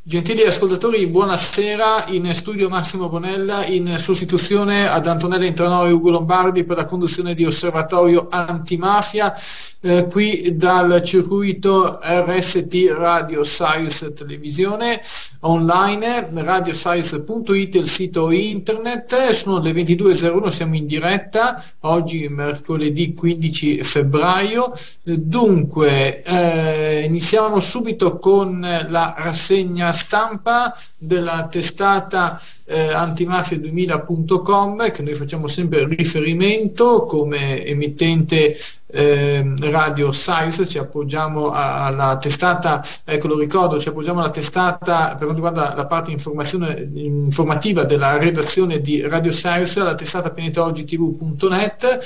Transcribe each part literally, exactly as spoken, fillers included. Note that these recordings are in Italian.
Gentili ascoltatori, buonasera. In studio Massimo Bonella, in sostituzione ad Antonella Intranoi e Ugo Lombardi per la conduzione di Osservatorio Antimafia, eh, qui dal circuito R S T Radio Sirius Televisione online, radiosirius punto it, il sito internet. Sono le ventidue e zero uno, siamo in diretta, oggi mercoledì quindici febbraio. Dunque, eh, iniziamo subito con la rassegna stampa della testata eh, antimafia duemila punto com, che noi facciamo sempre riferimento come emittente eh, Radio Sirius. Ci appoggiamo alla testata, ecco lo ricordo, ci appoggiamo alla testata per quanto riguarda la parte informazione, informativa della redazione di Radio Sirius, la testata pianeta oggi t v punto net.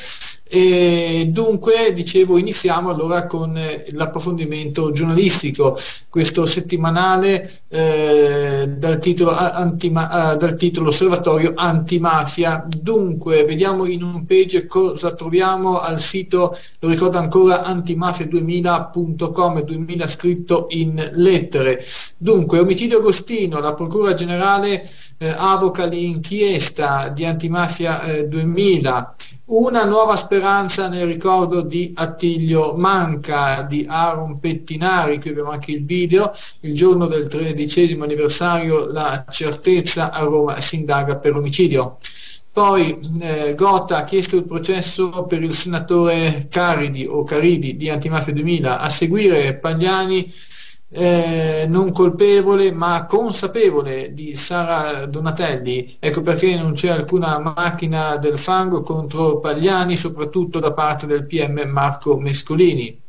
E dunque, dicevo, iniziamo allora con l'approfondimento giornalistico, questo settimanale eh, dal, titolo, antima, dal titolo Osservatorio Antimafia. Dunque, vediamo in home page cosa troviamo al sito, lo ricordo ancora, antimafia duemila punto com, duemila scritto in lettere. Dunque, omicidio Agostino, la Procura Generale eh, avoca l'inchiesta di Antimafia eh, duemila. Una nuova speranza nel ricordo di Attilio Manca, di Aaron Pettinari. Qui abbiamo anche il video. Il giorno del tredicesimo anniversario, la certezza a Roma, si indaga per omicidio. Poi eh, Gotha ha chiesto il processo per il senatore Caridi o Caridi di Antimafia duemila. A seguire Pagliani, Eh, non colpevole ma consapevole di Sara Donatelli. Ecco perché non c'è alcuna macchina del fango contro Pagliani, soprattutto da parte del P M Marco Mescolini.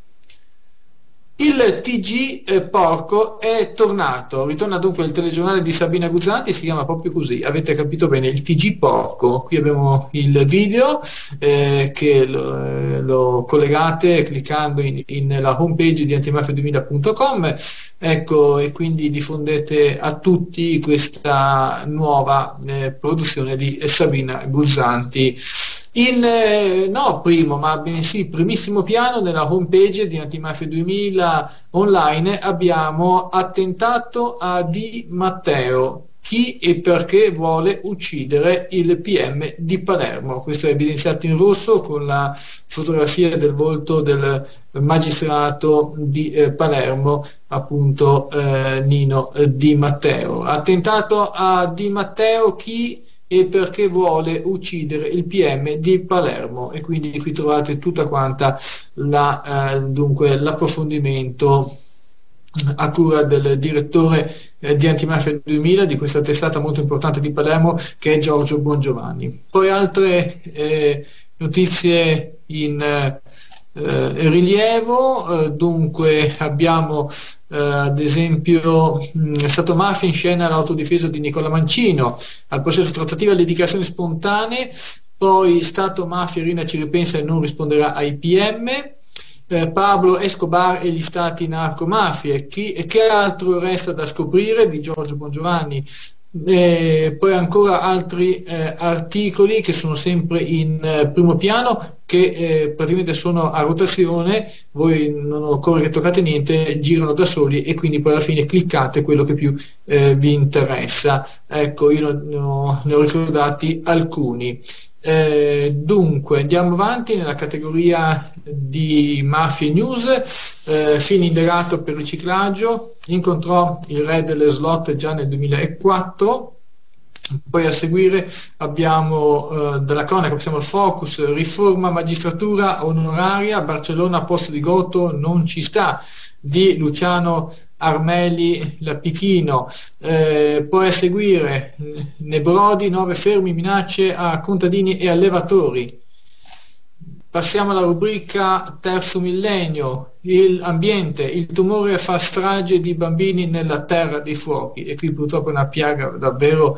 Il T G eh, Porco è tornato, ritorna dunque il telegiornale di Sabina Guzzanti, si chiama proprio così, avete capito bene, il T G Porco. Qui abbiamo il video eh, che lo, eh, lo collegate cliccando in, in la homepage di antimafia duemila punto com, ecco, e quindi diffondete a tutti questa nuova eh, produzione di Sabina Guzzanti. In eh, no primo, ma bensì primissimo piano nella homepage di Antimafia duemila online abbiamo attentato a Di Matteo. Chi e perché vuole uccidere il P M di Palermo? Questo è evidenziato in rosso con la fotografia del volto del magistrato di eh, Palermo, appunto eh, Nino eh, Di Matteo. Attentato a Di Matteo, chi e perché vuole uccidere il P M di Palermo, e quindi qui trovate tutta quanta la, eh, dunque l'approfondimento a cura del direttore eh, di Antimafia duemila, di questa testata molto importante di Palermo, che è Giorgio Bongiovanni. Poi altre eh, notizie in eh, rilievo, eh, dunque abbiamo Uh, ad esempio mh, Stato Mafia in scena l'autodifesa di Nicola Mancino, al processo trattativo alle dichiarazioni spontanee. Poi Stato Mafia, Rina ci ripensa e non risponderà ai P M. eh, Pablo Escobar e gli stati narcomafie, chi, e che altro resta da scoprire, di Giorgio Bongiovanni. Eh, poi ancora altri eh, articoli che sono sempre in eh, primo piano, che eh, praticamente sono a rotazione, voi non occorre che toccate niente, girano da soli e quindi poi alla fine cliccate quello che più eh, vi interessa. Ecco, io ne ho, ne ho ricordati alcuni. Eh, dunque andiamo avanti nella categoria di Mafia News. eh, Fini indagato per riciclaggio, incontrò il re delle slot già nel duemilaquattro. Poi a seguire abbiamo eh, dalla cronaca, passiamo al focus, riforma magistratura onoraria, Barcellona a posto di Goto non ci sta, di Luciano Armeli Lapichino. Eh, poi a seguire Nebrodi, nove fermi, minacce a contadini e allevatori. Passiamo alla rubrica terzo millennio, il ambiente, il tumore fa strage di bambini nella terra dei fuochi, e qui purtroppo è una piaga davvero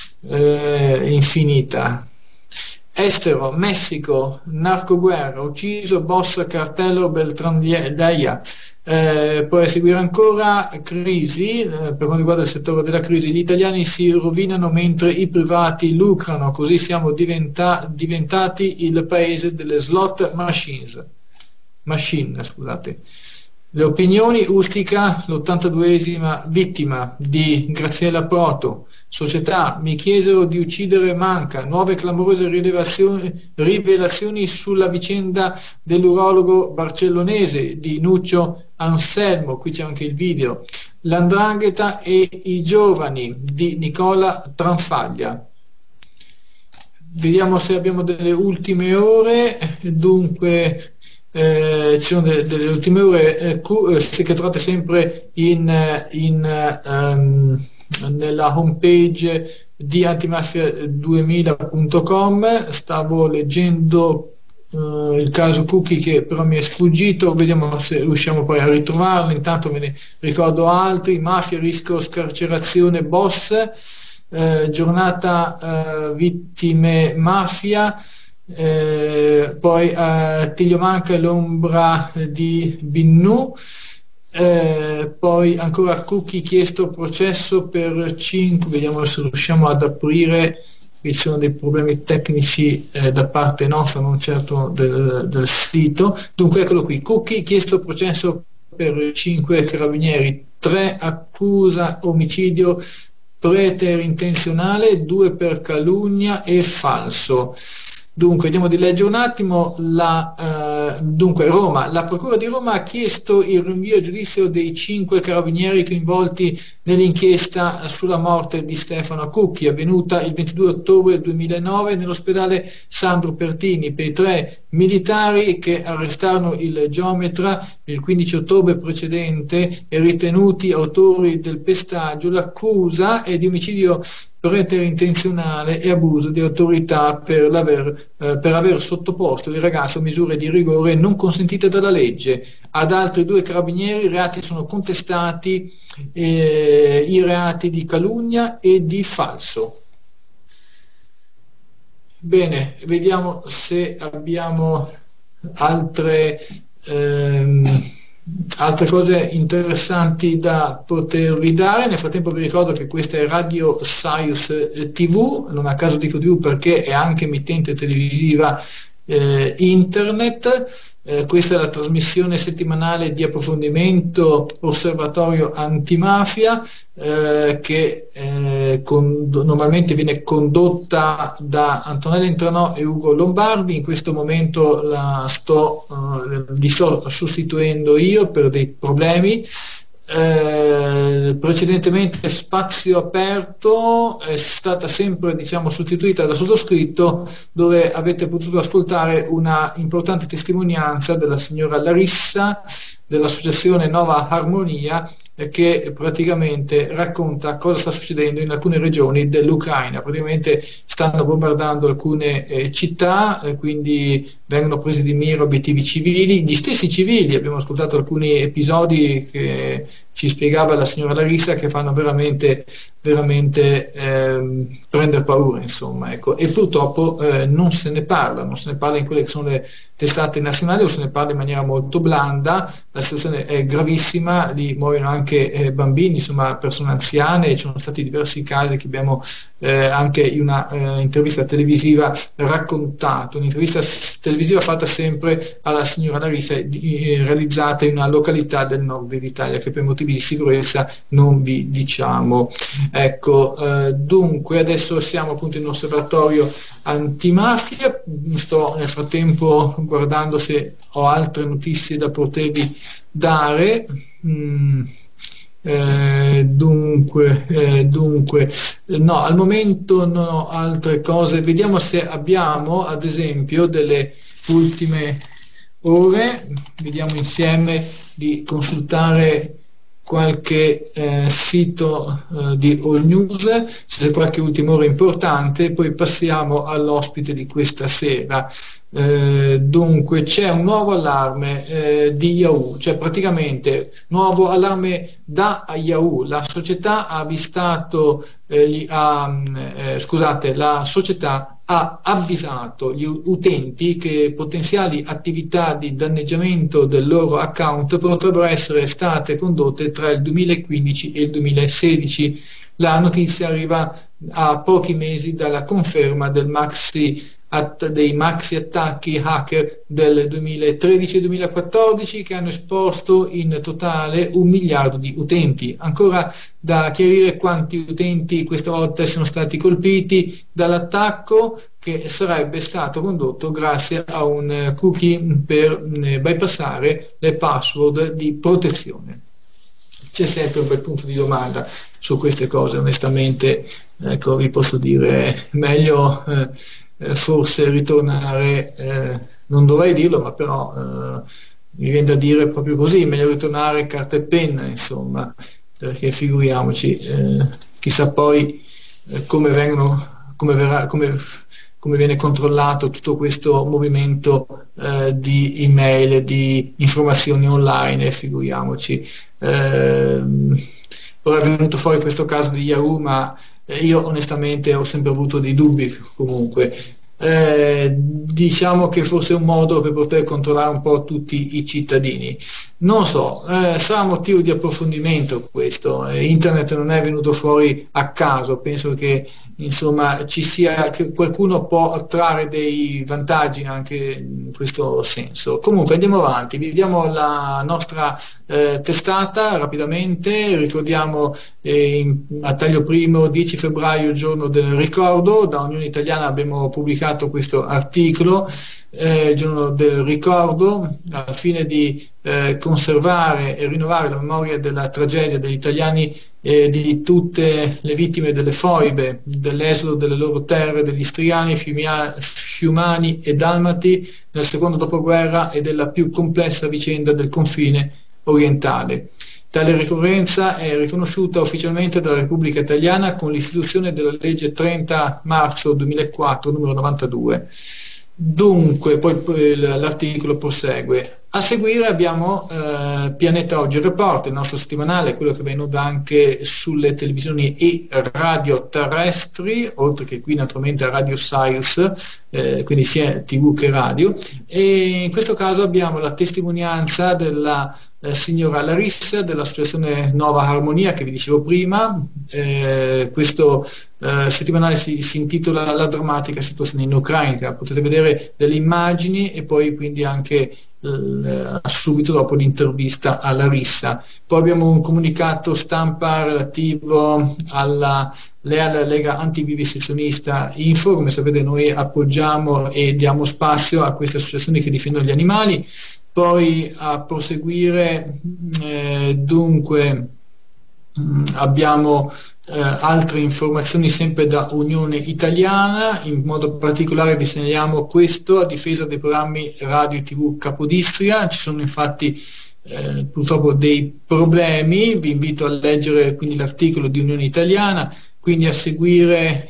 eh, infinita. Estero, Messico, narcoguerra, ucciso boss cartello Beltrán Deia. Eh, poi a seguire ancora crisi, eh, per quanto riguarda il settore della crisi, gli italiani si rovinano mentre i privati lucrano, così siamo diventa, diventati il paese delle slot machines, machine, scusate. Le opinioni, Ustica, l'ottantaduesima vittima di Graziella Proto. Società, mi chiesero di uccidere Manca, nuove clamorose rivelazioni, rivelazioni sulla vicenda dell'urologo barcellonese di Nuccio Anselmo, qui c'è anche il video. L'Andrangheta e i giovani di Nicola Tranfaglia. Vediamo se abbiamo delle ultime ore. Dunque eh, ci sono delle, delle ultime ore eh, che trovate sempre in, in um, nella homepage di antimafia duemila punto com. Stavo leggendo uh, il caso Cucchi, che però mi è sfuggito, vediamo se riusciamo poi a ritrovarlo. Intanto ve ne ricordo altri: mafia, rischio scarcerazione, boss, eh, giornata eh, vittime mafia, eh, poi eh, Tiglio Manca e l'ombra di Binnu. Eh, poi ancora Cucchi, chiesto processo per cinque, vediamo se riusciamo ad aprire, ci sono dei problemi tecnici eh, da parte nostra, non certo del, del sito. Dunque eccolo qui: Cucchi, chiesto processo per cinque carabinieri, tre accusa omicidio preterintenzionale, due per calunnia e falso. Dunque, vediamo di leggere un attimo. La, eh, dunque, Roma. La Procura di Roma ha chiesto il rinvio a giudizio dei cinque carabinieri coinvolti nell'inchiesta sulla morte di Stefano Cucchi, avvenuta il ventidue ottobre duemilanove nell'ospedale Sandro Pertini, per i tre militari che arrestarono il geometra il quindici ottobre precedente e ritenuti autori del pestaggio. L'accusa è di omicidio preterintenzionale e abuso di autorità per, l'aver, eh, per aver sottoposto il ragazzo a misure di rigore non consentite dalla legge. Ad altri due carabinieri i reati sono contestati, eh, i reati di calunnia e di falso. Bene, vediamo se abbiamo altre ehm, altre cose interessanti da potervi dare. Nel frattempo vi ricordo che questa è Radio Saius tivù, non a caso dico tivù perché è anche emittente televisiva eh, internet. Eh, questa è la trasmissione settimanale di approfondimento Osservatorio Antimafia, eh, che eh, con, normalmente viene condotta da Antonella Intranò e Ugo Lombardi. In questo momento la sto, eh, li sto sostituendo io per dei problemi. Eh, precedentemente Spazio Aperto è stata sempre, diciamo, sostituita da sottoscritto, dove avete potuto ascoltare una importante testimonianza della signora Larissa dell'associazione Nova Armonia, eh, che praticamente racconta cosa sta succedendo in alcune regioni dell'Ucraina. Praticamente stanno bombardando alcune eh, città, eh, quindi vengono presi di mira obiettivi civili, gli stessi civili. Abbiamo ascoltato alcuni episodi che ci spiegava la signora Larissa, che fanno veramente veramente ehm, prendere paura, insomma, ecco. E purtroppo eh, non se ne parla, non se ne parla in quelle che sono le testate nazionali, o se ne parla in maniera molto blanda. La situazione è gravissima, lì muoiono anche eh, bambini, insomma, persone anziane. Ci sono stati diversi casi che abbiamo eh, anche in una eh, intervista televisiva raccontato, un'intervista televisiva fatta sempre alla signora Larissa, di, eh, realizzata in una località del nord dell'Italia, che per motivi di sicurezza non vi diciamo. Ecco, eh, dunque adesso siamo appunto in osservatorio antimafia. Sto nel frattempo guardando se ho altre notizie da potervi dare. Mm. Eh, dunque, eh, dunque no, al momento non ho altre cose. Vediamo se abbiamo ad esempio delle ultime ore. Vediamo insieme di consultare qualche eh, sito eh, di All News, se c'è qualche ultima ora importante. Poi passiamo all'ospite di questa sera. Eh, dunque c'è un nuovo allarme eh, di Yahoo, cioè praticamente nuovo allarme da Yahoo. La società ha avvistato eh, gli, ha, eh, scusate, la società ha avvisato gli utenti che potenziali attività di danneggiamento del loro account potrebbero essere state condotte tra il duemilaquindici e il duemilasedici. La notizia arriva a pochi mesi dalla conferma del maxi att- dei maxi attacchi hacker del duemilatredici e duemilaquattordici che hanno esposto in totale un miliardo di utenti. Ancora da chiarire quanti utenti questa volta sono stati colpiti dall'attacco, che sarebbe stato condotto grazie a un cookie per eh, bypassare le password di protezione. C'è sempre un bel punto di domanda su queste cose, onestamente, ecco, vi posso dire meglio eh, eh, forse ritornare, eh, non dovrei dirlo, ma però eh, mi viene da dire proprio così, meglio ritornare carta e penna, insomma, perché figuriamoci, eh, chissà poi eh, come vengono, come verrà, come, come viene controllato tutto questo movimento eh, di email, di informazioni online, figuriamoci. Eh, ora è venuto fuori questo caso di Yahoo, ma eh, io onestamente ho sempre avuto dei dubbi comunque. Eh, diciamo che forse è un modo per poter controllare un po' tutti i cittadini. Non so, eh, sarà motivo di approfondimento questo. Eh, internet non è venuto fuori a caso, penso che insomma ci sia, che qualcuno può trarre dei vantaggi anche in questo senso. Comunque andiamo avanti, vediamo la nostra eh, testata rapidamente. Ricordiamo eh, in, a taglio primo dieci febbraio, giorno del ricordo. Da Unione Italiana abbiamo pubblicato questo articolo, eh, giorno del ricordo, al fine di eh, conservare e rinnovare la memoria della tragedia degli italiani e di tutte le vittime delle foibe, dell'esodo delle loro terre, degli istriani, fiumia- fiumani e dalmati nel secondo dopoguerra e della più complessa vicenda del confine orientale. Tale ricorrenza è riconosciuta ufficialmente dalla Repubblica Italiana con l'istituzione della legge trenta marzo duemilaquattro numero novantadue. Dunque, poi l'articolo prosegue. A seguire abbiamo eh, Pianeta Oggi Report, il nostro settimanale, quello che viene anche sulle televisioni e radio terrestri, oltre che qui naturalmente a Radio Sirius, eh, quindi sia tivù che radio, e in questo caso abbiamo la testimonianza della eh, signora Larissa dell'associazione Nuova Armonia che vi dicevo prima. Eh, questo eh, settimanale si, si intitola La drammatica situazione in Ucraina. Potete vedere delle immagini e poi quindi anche eh, subito dopo l'intervista a Larissa. Poi abbiamo un comunicato stampa relativo alla Leale Lega Antivivisezionista Info. Come sapete noi appoggiamo e diamo spazio a queste associazioni che difendono gli animali. Poi a proseguire eh, dunque mh, abbiamo eh, altre informazioni sempre da Unione Italiana. In modo particolare vi segnaliamo questo a difesa dei programmi radio e tivù Capodistria. Ci sono infatti eh, purtroppo dei problemi, vi invito a leggere quindi l'articolo di Unione Italiana, quindi a seguire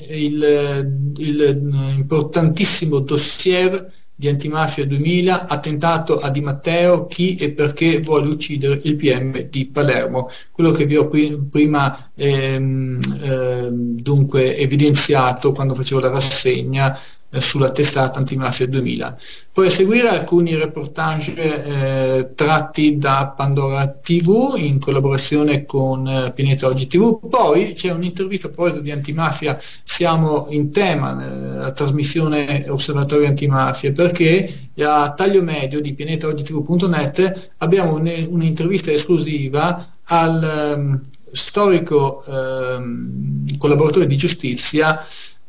il, il importantissimo dossier di Antimafia duemila, attentato a Di Matteo, chi e perché vuole uccidere il P M di Palermo, quello che vi ho qui, prima ehm, ehm, dunque evidenziato quando facevo la rassegna eh, sulla testata Antimafia duemila. Poi a seguire alcuni reportage eh, tratti da Pandora tivù in collaborazione con eh, Pianeta Oggi tivù. Poi c'è un'intervista a proposito di antimafia, siamo in tema eh, la trasmissione Osservatorio Antimafia, perché a taglio medio di pianeta oggi tivù punto net abbiamo un, un'intervista esclusiva al um, storico um, collaboratore di giustizia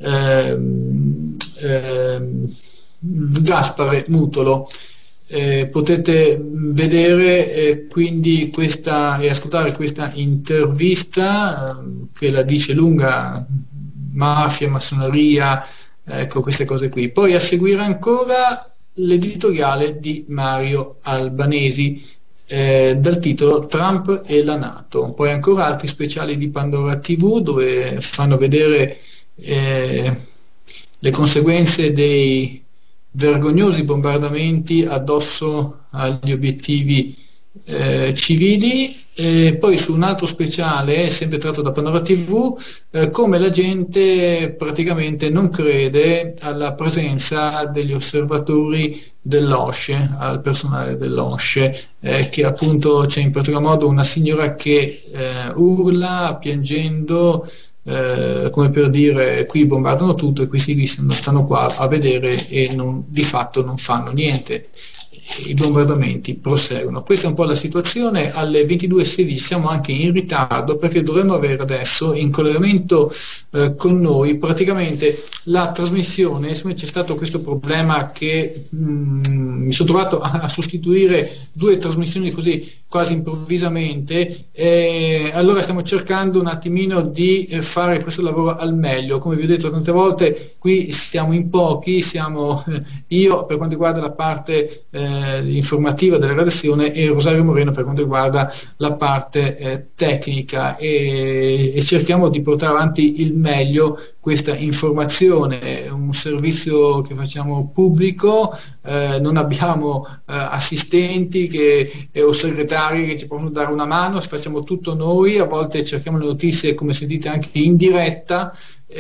ehm, ehm, Gaspare Mutolo. Eh, potete vedere eh, quindi questa e ascoltare questa intervista eh, che la dice lunga, mafia, massoneria, ecco queste cose qui. Poi a seguire ancora l'editoriale di Mario Albanesi eh, dal titolo Trump e la NATO. Poi ancora altri speciali di Pandora tivù dove fanno vedere eh, le conseguenze dei vergognosi bombardamenti addosso agli obiettivi eh, civili. E poi su un altro speciale, sempre tratto da Pandora tivù, eh, come la gente praticamente non crede alla presenza degli osservatori dell'OSCE, al personale dell'OSCE, eh, che appunto c'è in particolar modo una signora che eh, urla piangendo eh, come per dire qui bombardano tutto e qui si stanno qua a vedere e non, di fatto non fanno niente. I bombardamenti proseguono. Questa è un po' la situazione. Alle ventidue e sedici siamo anche in ritardo perché dovremmo avere adesso in collegamento eh, con noi praticamente la trasmissione. Insomma, c'è stato questo problema che mh, mi sono trovato a, a sostituire due trasmissioni così quasi improvvisamente, e allora stiamo cercando un attimino di fare questo lavoro al meglio. Come vi ho detto tante volte, qui siamo in pochi, siamo eh, io per quanto riguarda la parte eh, informativa della redazione e Rosario Moreno per quanto riguarda la parte eh, tecnica, e, e cerchiamo di portare avanti il meglio questa informazione. È un servizio che facciamo pubblico, eh, non abbiamo eh, assistenti che, eh, o segretari che ci possono dare una mano, facciamo tutto noi. A volte cerchiamo le notizie, come sentite, anche in diretta,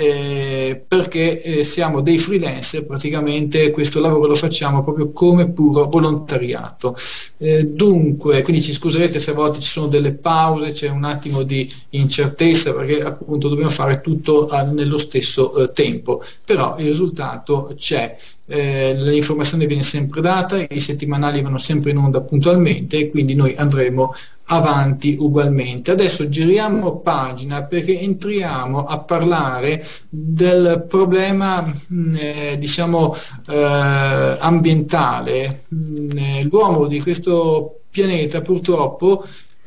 eh, perché eh, siamo dei freelancer, praticamente questo lavoro lo facciamo proprio come puro volontariato. Eh, dunque, quindi ci scuserete se a volte ci sono delle pause, c'è un attimo di incertezza perché appunto dobbiamo fare tutto a, nello stesso eh, tempo, però il risultato c'è. Eh, l'informazione viene sempre data, i settimanali vanno sempre in onda puntualmente e quindi noi andremo avanti ugualmente. Adesso giriamo pagina perché entriamo a parlare del problema mh, eh, diciamo eh, ambientale. Mh, l'uomo di questo pianeta purtroppo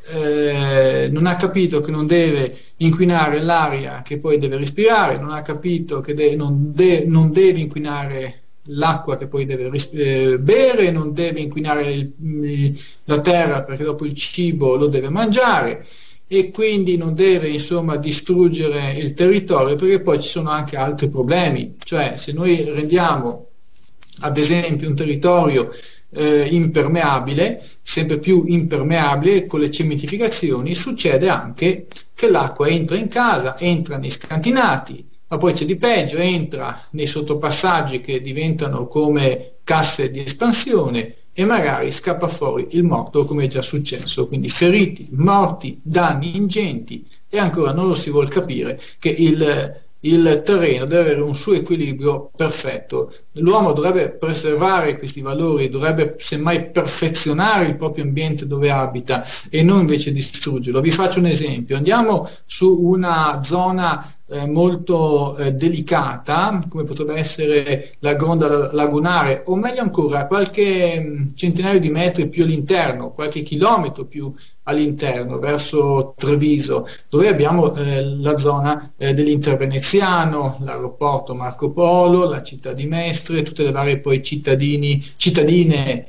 Eh, non ha capito che non deve inquinare l'aria che poi deve respirare, non ha capito che de- non, de- non deve inquinare l'acqua che poi deve ris- eh, bere, non deve inquinare il, il, la terra perché dopo il cibo lo deve mangiare, e quindi non deve insomma distruggere il territorio, perché poi ci sono anche altri problemi. Cioè, se noi rendiamo ad esempio un territorio Eh, impermeabile, sempre più impermeabile con le cementificazioni, succede anche che l'acqua entra in casa, entra nei scantinati, ma poi c'è di peggio, entra nei sottopassaggi che diventano come casse di espansione e magari scappa fuori il morto, come è già successo. Quindi feriti, morti, danni ingenti, e ancora non lo si vuol capire che il Il terreno deve avere un suo equilibrio perfetto. L'uomo dovrebbe preservare questi valori, dovrebbe semmai perfezionare il proprio ambiente dove abita e non invece distruggerlo. Vi faccio un esempio: andiamo su una zona eh, molto eh, delicata, come potrebbe essere la gronda lagunare, o meglio ancora qualche mh, centinaio di metri più all'interno, qualche chilometro più all'interno, verso Treviso, dove abbiamo eh, la zona eh, dell'Interveneziano, l'aeroporto Marco Polo, la città di Mestre, tutte le varie poi cittadini, cittadine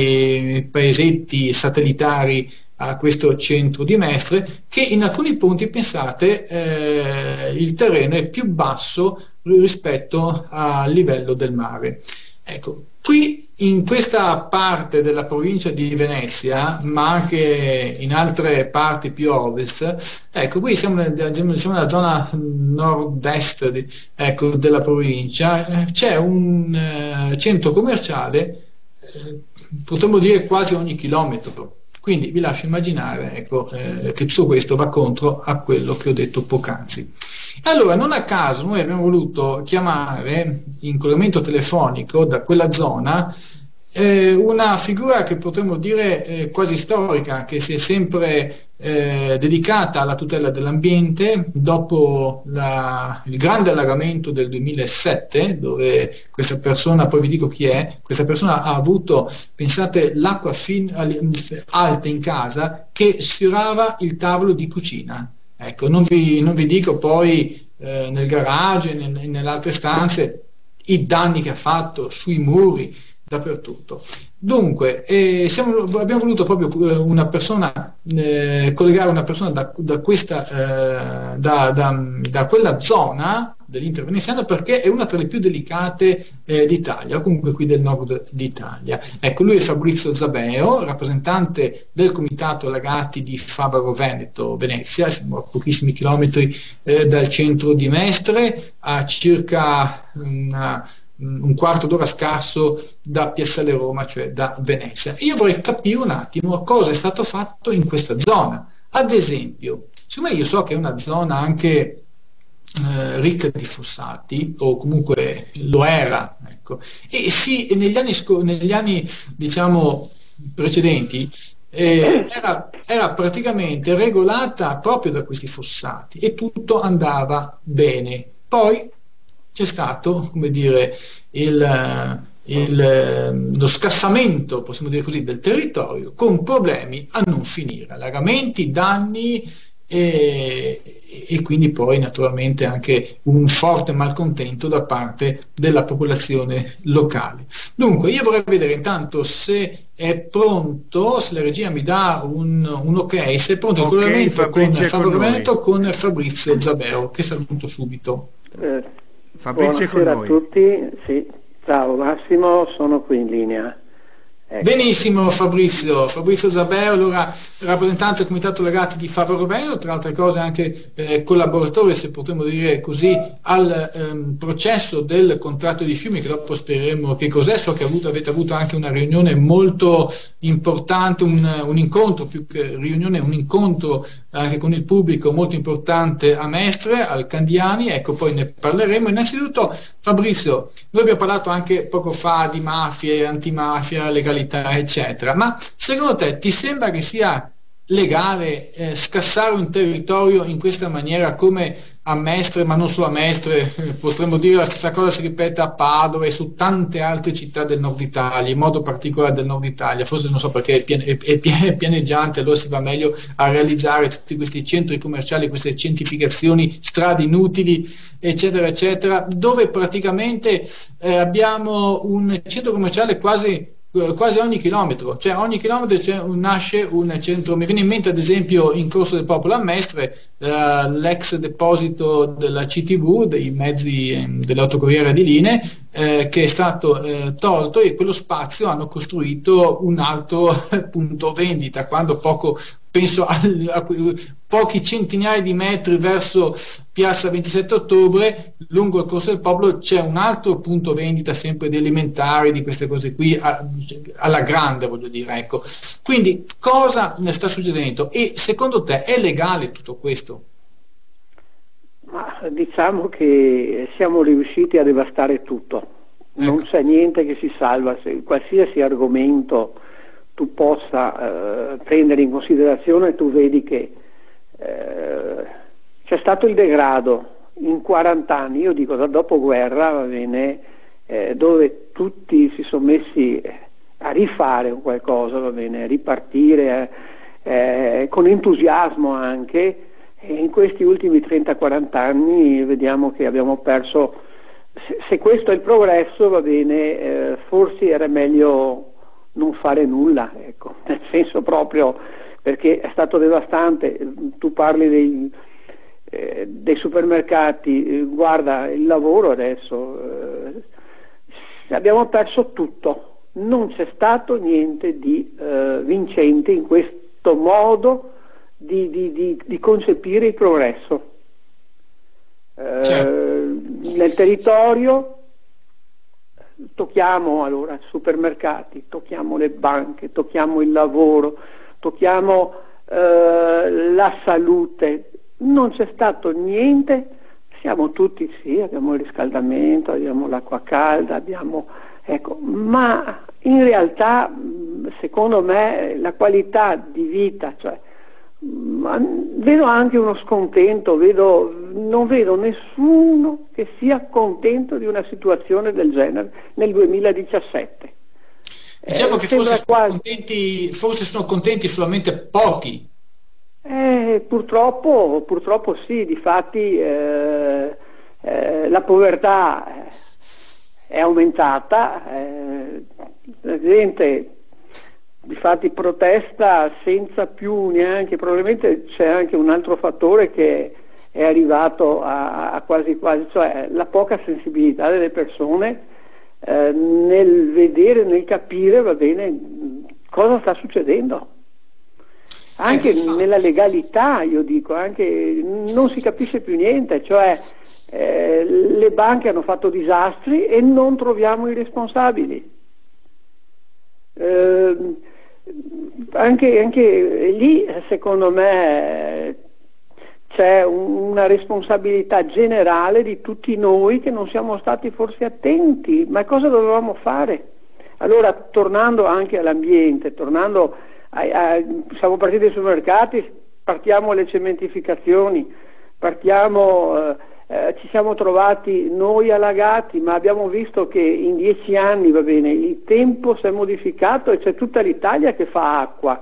e paesetti satellitari a questo centro di Mestre, che in alcuni punti, pensate, eh, il terreno è più basso rispetto al livello del mare. Ecco, qui in questa parte della provincia di Venezia, ma anche in altre parti più a ovest, ecco, qui siamo, siamo nella zona nord-est di, ecco, della provincia, c'è un eh, centro commerciale, eh, potremmo dire quasi ogni chilometro. Quindi vi lascio immaginare, ecco, eh, che tutto questo va contro a quello che ho detto poc'anzi. Allora, non a caso noi abbiamo voluto chiamare in collegamento telefonico da quella zona eh, una figura che potremmo dire eh, quasi storica, che si è sempre eh, dedicata alla tutela dell'ambiente dopo la, il grande allagamento del duemilasette, dove questa persona, poi vi dico chi è, questa persona ha avuto, pensate, l'acqua fin, alta in casa che sfiorava il tavolo di cucina. Ecco, non vi, non vi dico poi eh, nel garage e nel, nelle altre stanze i danni che ha fatto sui muri, dappertutto. Dunque, eh, siamo, abbiamo voluto proprio eh, una persona, eh, collegare una persona da, da, questa, eh, da, da, da quella zona dell'Interveneziano, perché è una tra le più delicate eh, d'Italia, o comunque qui del nord d'Italia. Ecco, lui è Fabrizio Zabeo, rappresentante del Comitato Allagati di Fabaro Veneto, Venezia. Siamo a pochissimi chilometri eh, dal centro di Mestre, a circa una un quarto d'ora scarso da Piazzale Roma, cioè da Venezia. Io vorrei capire un attimo cosa è stato fatto in questa zona. Ad esempio, siccome io so che è una zona anche eh, ricca di fossati, o comunque lo era, ecco. E sì, negli anni, negli anni diciamo precedenti eh, era, era praticamente regolata proprio da questi fossati e tutto andava bene. Poi c'è stato, come dire, il, il, lo scassamento, possiamo dire così, del territorio, con problemi a non finire, allagamenti, danni e, e quindi poi naturalmente anche un forte malcontento da parte della popolazione locale. Dunque io vorrei vedere intanto se è pronto, se la regia mi dà un, un ok, se è pronto il okay, collegamento con, con, con Fabrizio Zabeo, che saluto subito. Eh, Fabrizio buonasera con a tutti, sì. Ciao Massimo, sono qui in linea. Ecco. Benissimo Fabrizio, Fabrizio Zabeo, allora rappresentante del Comitato Legati di Fava Romeo, tra altre cose anche eh, collaboratore, se potremmo dire così, al ehm, processo del contratto di fiumi, che dopo spiegheremo che cos'è. So che avuto, avete avuto anche una riunione molto importante, un, un incontro, più che riunione, un incontro anche con il pubblico molto importante a Mestre, al Candiani, ecco, poi ne parleremo. Innanzitutto Fabrizio, noi abbiamo parlato anche poco fa di mafie, antimafia, legalità eccetera, ma secondo te ti sembra che sia legale eh, scassare un territorio in questa maniera, come a Mestre, ma non solo a Mestre, eh, potremmo dire la stessa cosa si ripete a Padova e su tante altre città del nord Italia, in modo particolare del nord Italia, forse non so perché è, pian- è, è, è pianeggiante, allora si va meglio a realizzare tutti questi centri commerciali, queste centificazioni, strade inutili eccetera eccetera, dove praticamente eh, abbiamo un centro commerciale quasi quasi ogni chilometro, cioè ogni chilometro c'è un, nasce un centro. Mi viene in mente ad esempio in Corso del Popolo a Mestre eh, l'ex deposito della C T V, dei mezzi eh, dell'autocorriere di linee, eh, che è stato eh, tolto, e quello spazio hanno costruito un altro punto vendita, quando poco penso a, a pochi centinaia di metri verso piazza ventisette ottobre, lungo il Corso del Popolo, c'è un altro punto vendita sempre di alimentari, di queste cose qui, a, alla grande, voglio dire, ecco. Quindi cosa ne sta succedendo? E secondo te è legale tutto questo? Ma diciamo che siamo riusciti a devastare tutto, non ecco. C'è niente che si salva. Se qualsiasi argomento tu possa eh, prendere in considerazione, tu vedi che eh, c'è stato il degrado in quaranta anni, io dico dal dopoguerra, va bene, eh, dove tutti si sono messi a rifare un qualcosa, va bene, a ripartire eh, eh, con entusiasmo anche, e in questi ultimi trenta quaranta anni vediamo che abbiamo perso. Se, se questo è il progresso, va bene, eh, forse era meglio non fare nulla, ecco, nel senso proprio, perché è stato devastante. Tu parli dei, eh, dei supermercati, eh, guarda il lavoro adesso, eh, abbiamo perso tutto, non c'è stato niente di eh, vincente in questo modo di, di, di, di concepire il progresso. Eh, certo. Nel territorio tocchiamo allora supermercati, tocchiamo le banche, tocchiamo il lavoro, tocchiamo eh, la salute, non c'è stato niente. Siamo tutti, sì, abbiamo il riscaldamento, abbiamo l'acqua calda, abbiamo, ecco, ma in realtà secondo me la qualità di vita, cioè vedo anche uno scontento, vedo, non vedo nessuno che sia contento di una situazione del genere nel duemiladiciassette. Diciamo eh, che forse sono, quasi... contenti, forse sono contenti solamente pochi. Eh, purtroppo, purtroppo sì, difatti eh, eh, la povertà è aumentata, eh, la gente difatti protesta senza più neanche, probabilmente c'è anche un altro fattore che è arrivato a, a quasi quasi, cioè la poca sensibilità delle persone eh, nel vedere, nel capire, va bene, cosa sta succedendo. Anche eh, nella legalità, io dico, anche non si capisce più niente, cioè eh, le banche hanno fatto disastri e non troviamo i responsabili. Eh, Anche, anche lì secondo me c'è un, una responsabilità generale di tutti noi che non siamo stati forse attenti, ma cosa dovevamo fare? Allora, tornando anche all'ambiente, tornando a, a, siamo partiti dai supermercati, partiamo alle cementificazioni, partiamo, eh, eh, ci siamo trovati noi allagati, ma abbiamo visto che in dieci anni, va bene, il tempo si è modificato e c'è tutta l'Italia che fa acqua,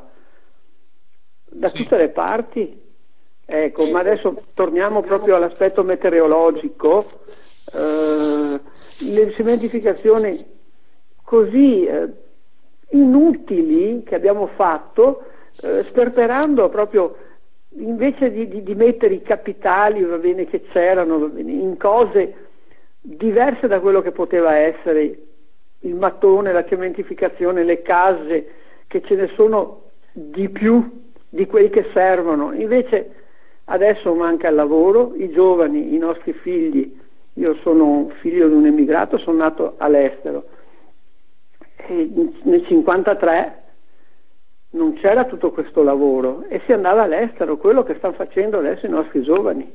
da sì. tutte le parti. Ecco, ma adesso torniamo proprio all'aspetto meteorologico, eh, le cementificazioni così eh, inutili che abbiamo fatto, eh, sperperando proprio, invece di, di, di mettere i capitali, va bene, che c'erano, va bene, in cose diverse da quello che poteva essere il mattone, la cementificazione, le case, che ce ne sono di più di quei che servono, invece adesso manca il lavoro, i giovani, i nostri figli, io sono figlio di un emigrato, sono nato all'estero, e nel cinquantatré non c'era tutto questo lavoro e si andava all'estero, quello che stanno facendo adesso i nostri giovani.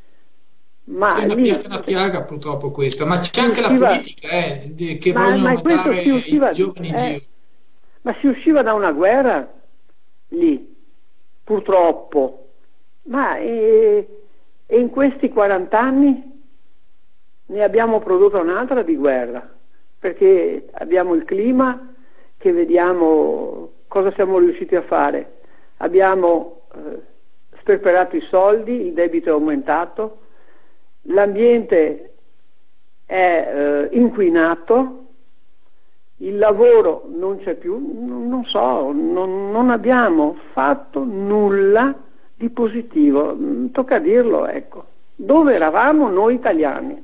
Ma è una, lì, una piaga purtroppo questa, ma c'è anche la politica eh, che ma, vogliono ma mandare si usciva, i giovani in eh, giro. Ma si usciva da una guerra lì, purtroppo. Ma e, e in questi quaranta anni ne abbiamo prodotta un'altra di guerra, perché abbiamo il clima che vediamo cosa siamo riusciti a fare, abbiamo eh, sperperato i soldi, il debito è aumentato, l'ambiente è eh, inquinato, il lavoro non c'è più, non, non so, non, non abbiamo fatto nulla di positivo, tocca dirlo, ecco. Dove eravamo noi italiani?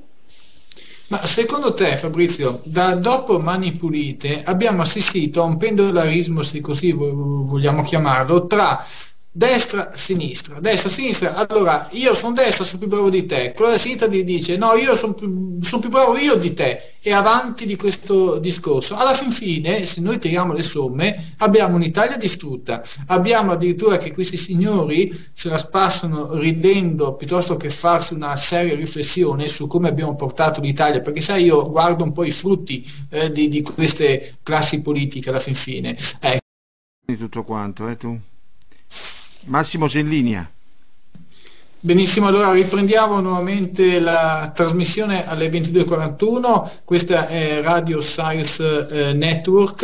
Ma secondo te, Fabrizio, da dopo Mani Pulite abbiamo assistito a un pendolarismo, se così vogliamo chiamarlo, tra destra sinistra, destra sinistra, allora io sono destra, sono più bravo di te, quello della sinistra ti dice no, io sono più, son più bravo io di te, e avanti di questo discorso. Alla fin fine, se noi tiriamo le somme, abbiamo un'Italia distrutta, abbiamo addirittura che questi signori se la spassano ridendo piuttosto che farsi una seria riflessione su come abbiamo portato l'Italia, perché sai, io guardo un po' i frutti eh, di, di queste classi politiche alla fin fine. Eh. Di tutto quanto, eh tu? Massimo, sei in linea. Benissimo, allora riprendiamo nuovamente la trasmissione alle ventidue e quarantuno. Questa è Radio Science eh, Network,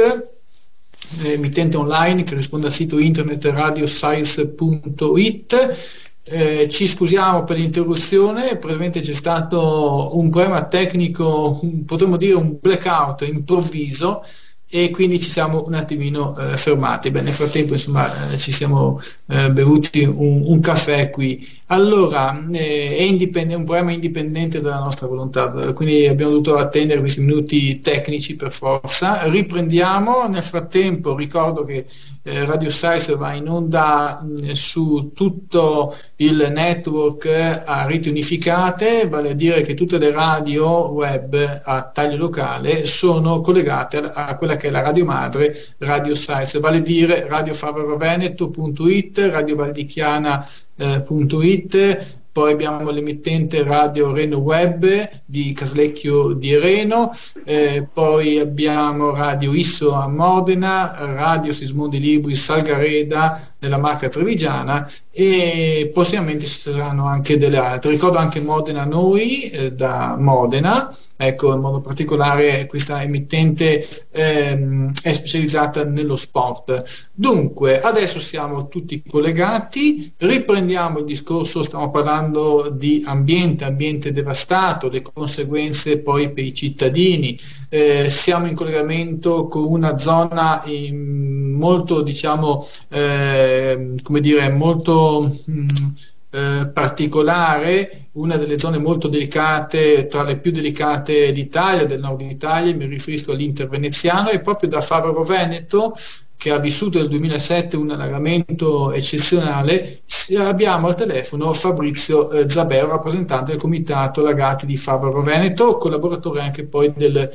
eh, emittente online che risponde al sito internet radio science punto it. Eh, ci scusiamo per l'interruzione, probabilmente c'è stato un problema tecnico, un, potremmo dire un blackout improvviso, e quindi ci siamo un attimino eh, fermati. Beh, nel frattempo insomma eh, ci siamo eh, bevuti un, un caffè qui. Allora eh, è indipendente, un programma indipendente dalla nostra volontà, quindi abbiamo dovuto attendere questi minuti tecnici per forza. Riprendiamo. Nel frattempo ricordo che eh, Radio Science va in onda mh, su tutto il network a reti unificate, vale a dire che tutte le radio web a taglio locale sono collegate a, a quella che è la radio madre Radio Science, vale a dire radio favaro veneto punto it, radio valdichiana punto it, poi abbiamo l'emittente Radio Reno Web di Caslecchio di Reno, eh, poi abbiamo Radio Isso a Modena, Radio Sismondi Libri Salgareda nella Marca Trevigiana, e prossimamente ci saranno anche delle altre. Ricordo anche Modena Noi eh, da Modena. Ecco, in modo particolare questa emittente ehm, è specializzata nello sport. Dunque, adesso siamo tutti collegati, riprendiamo il discorso, stiamo parlando di ambiente, ambiente devastato, le conseguenze poi per i cittadini. Eh, siamo in collegamento con una zona in molto, diciamo, eh, come dire, molto... Mh, Eh, particolare, una delle zone molto delicate, tra le più delicate d'Italia, del nord d'Italia, mi riferisco all'Interveneziano, e proprio da Favaro Veneto che ha vissuto nel duemilasette un allagamento eccezionale, abbiamo al telefono Fabrizio eh, Zabero, rappresentante del Comitato Lagati di Fabro Veneto, collaboratore anche poi del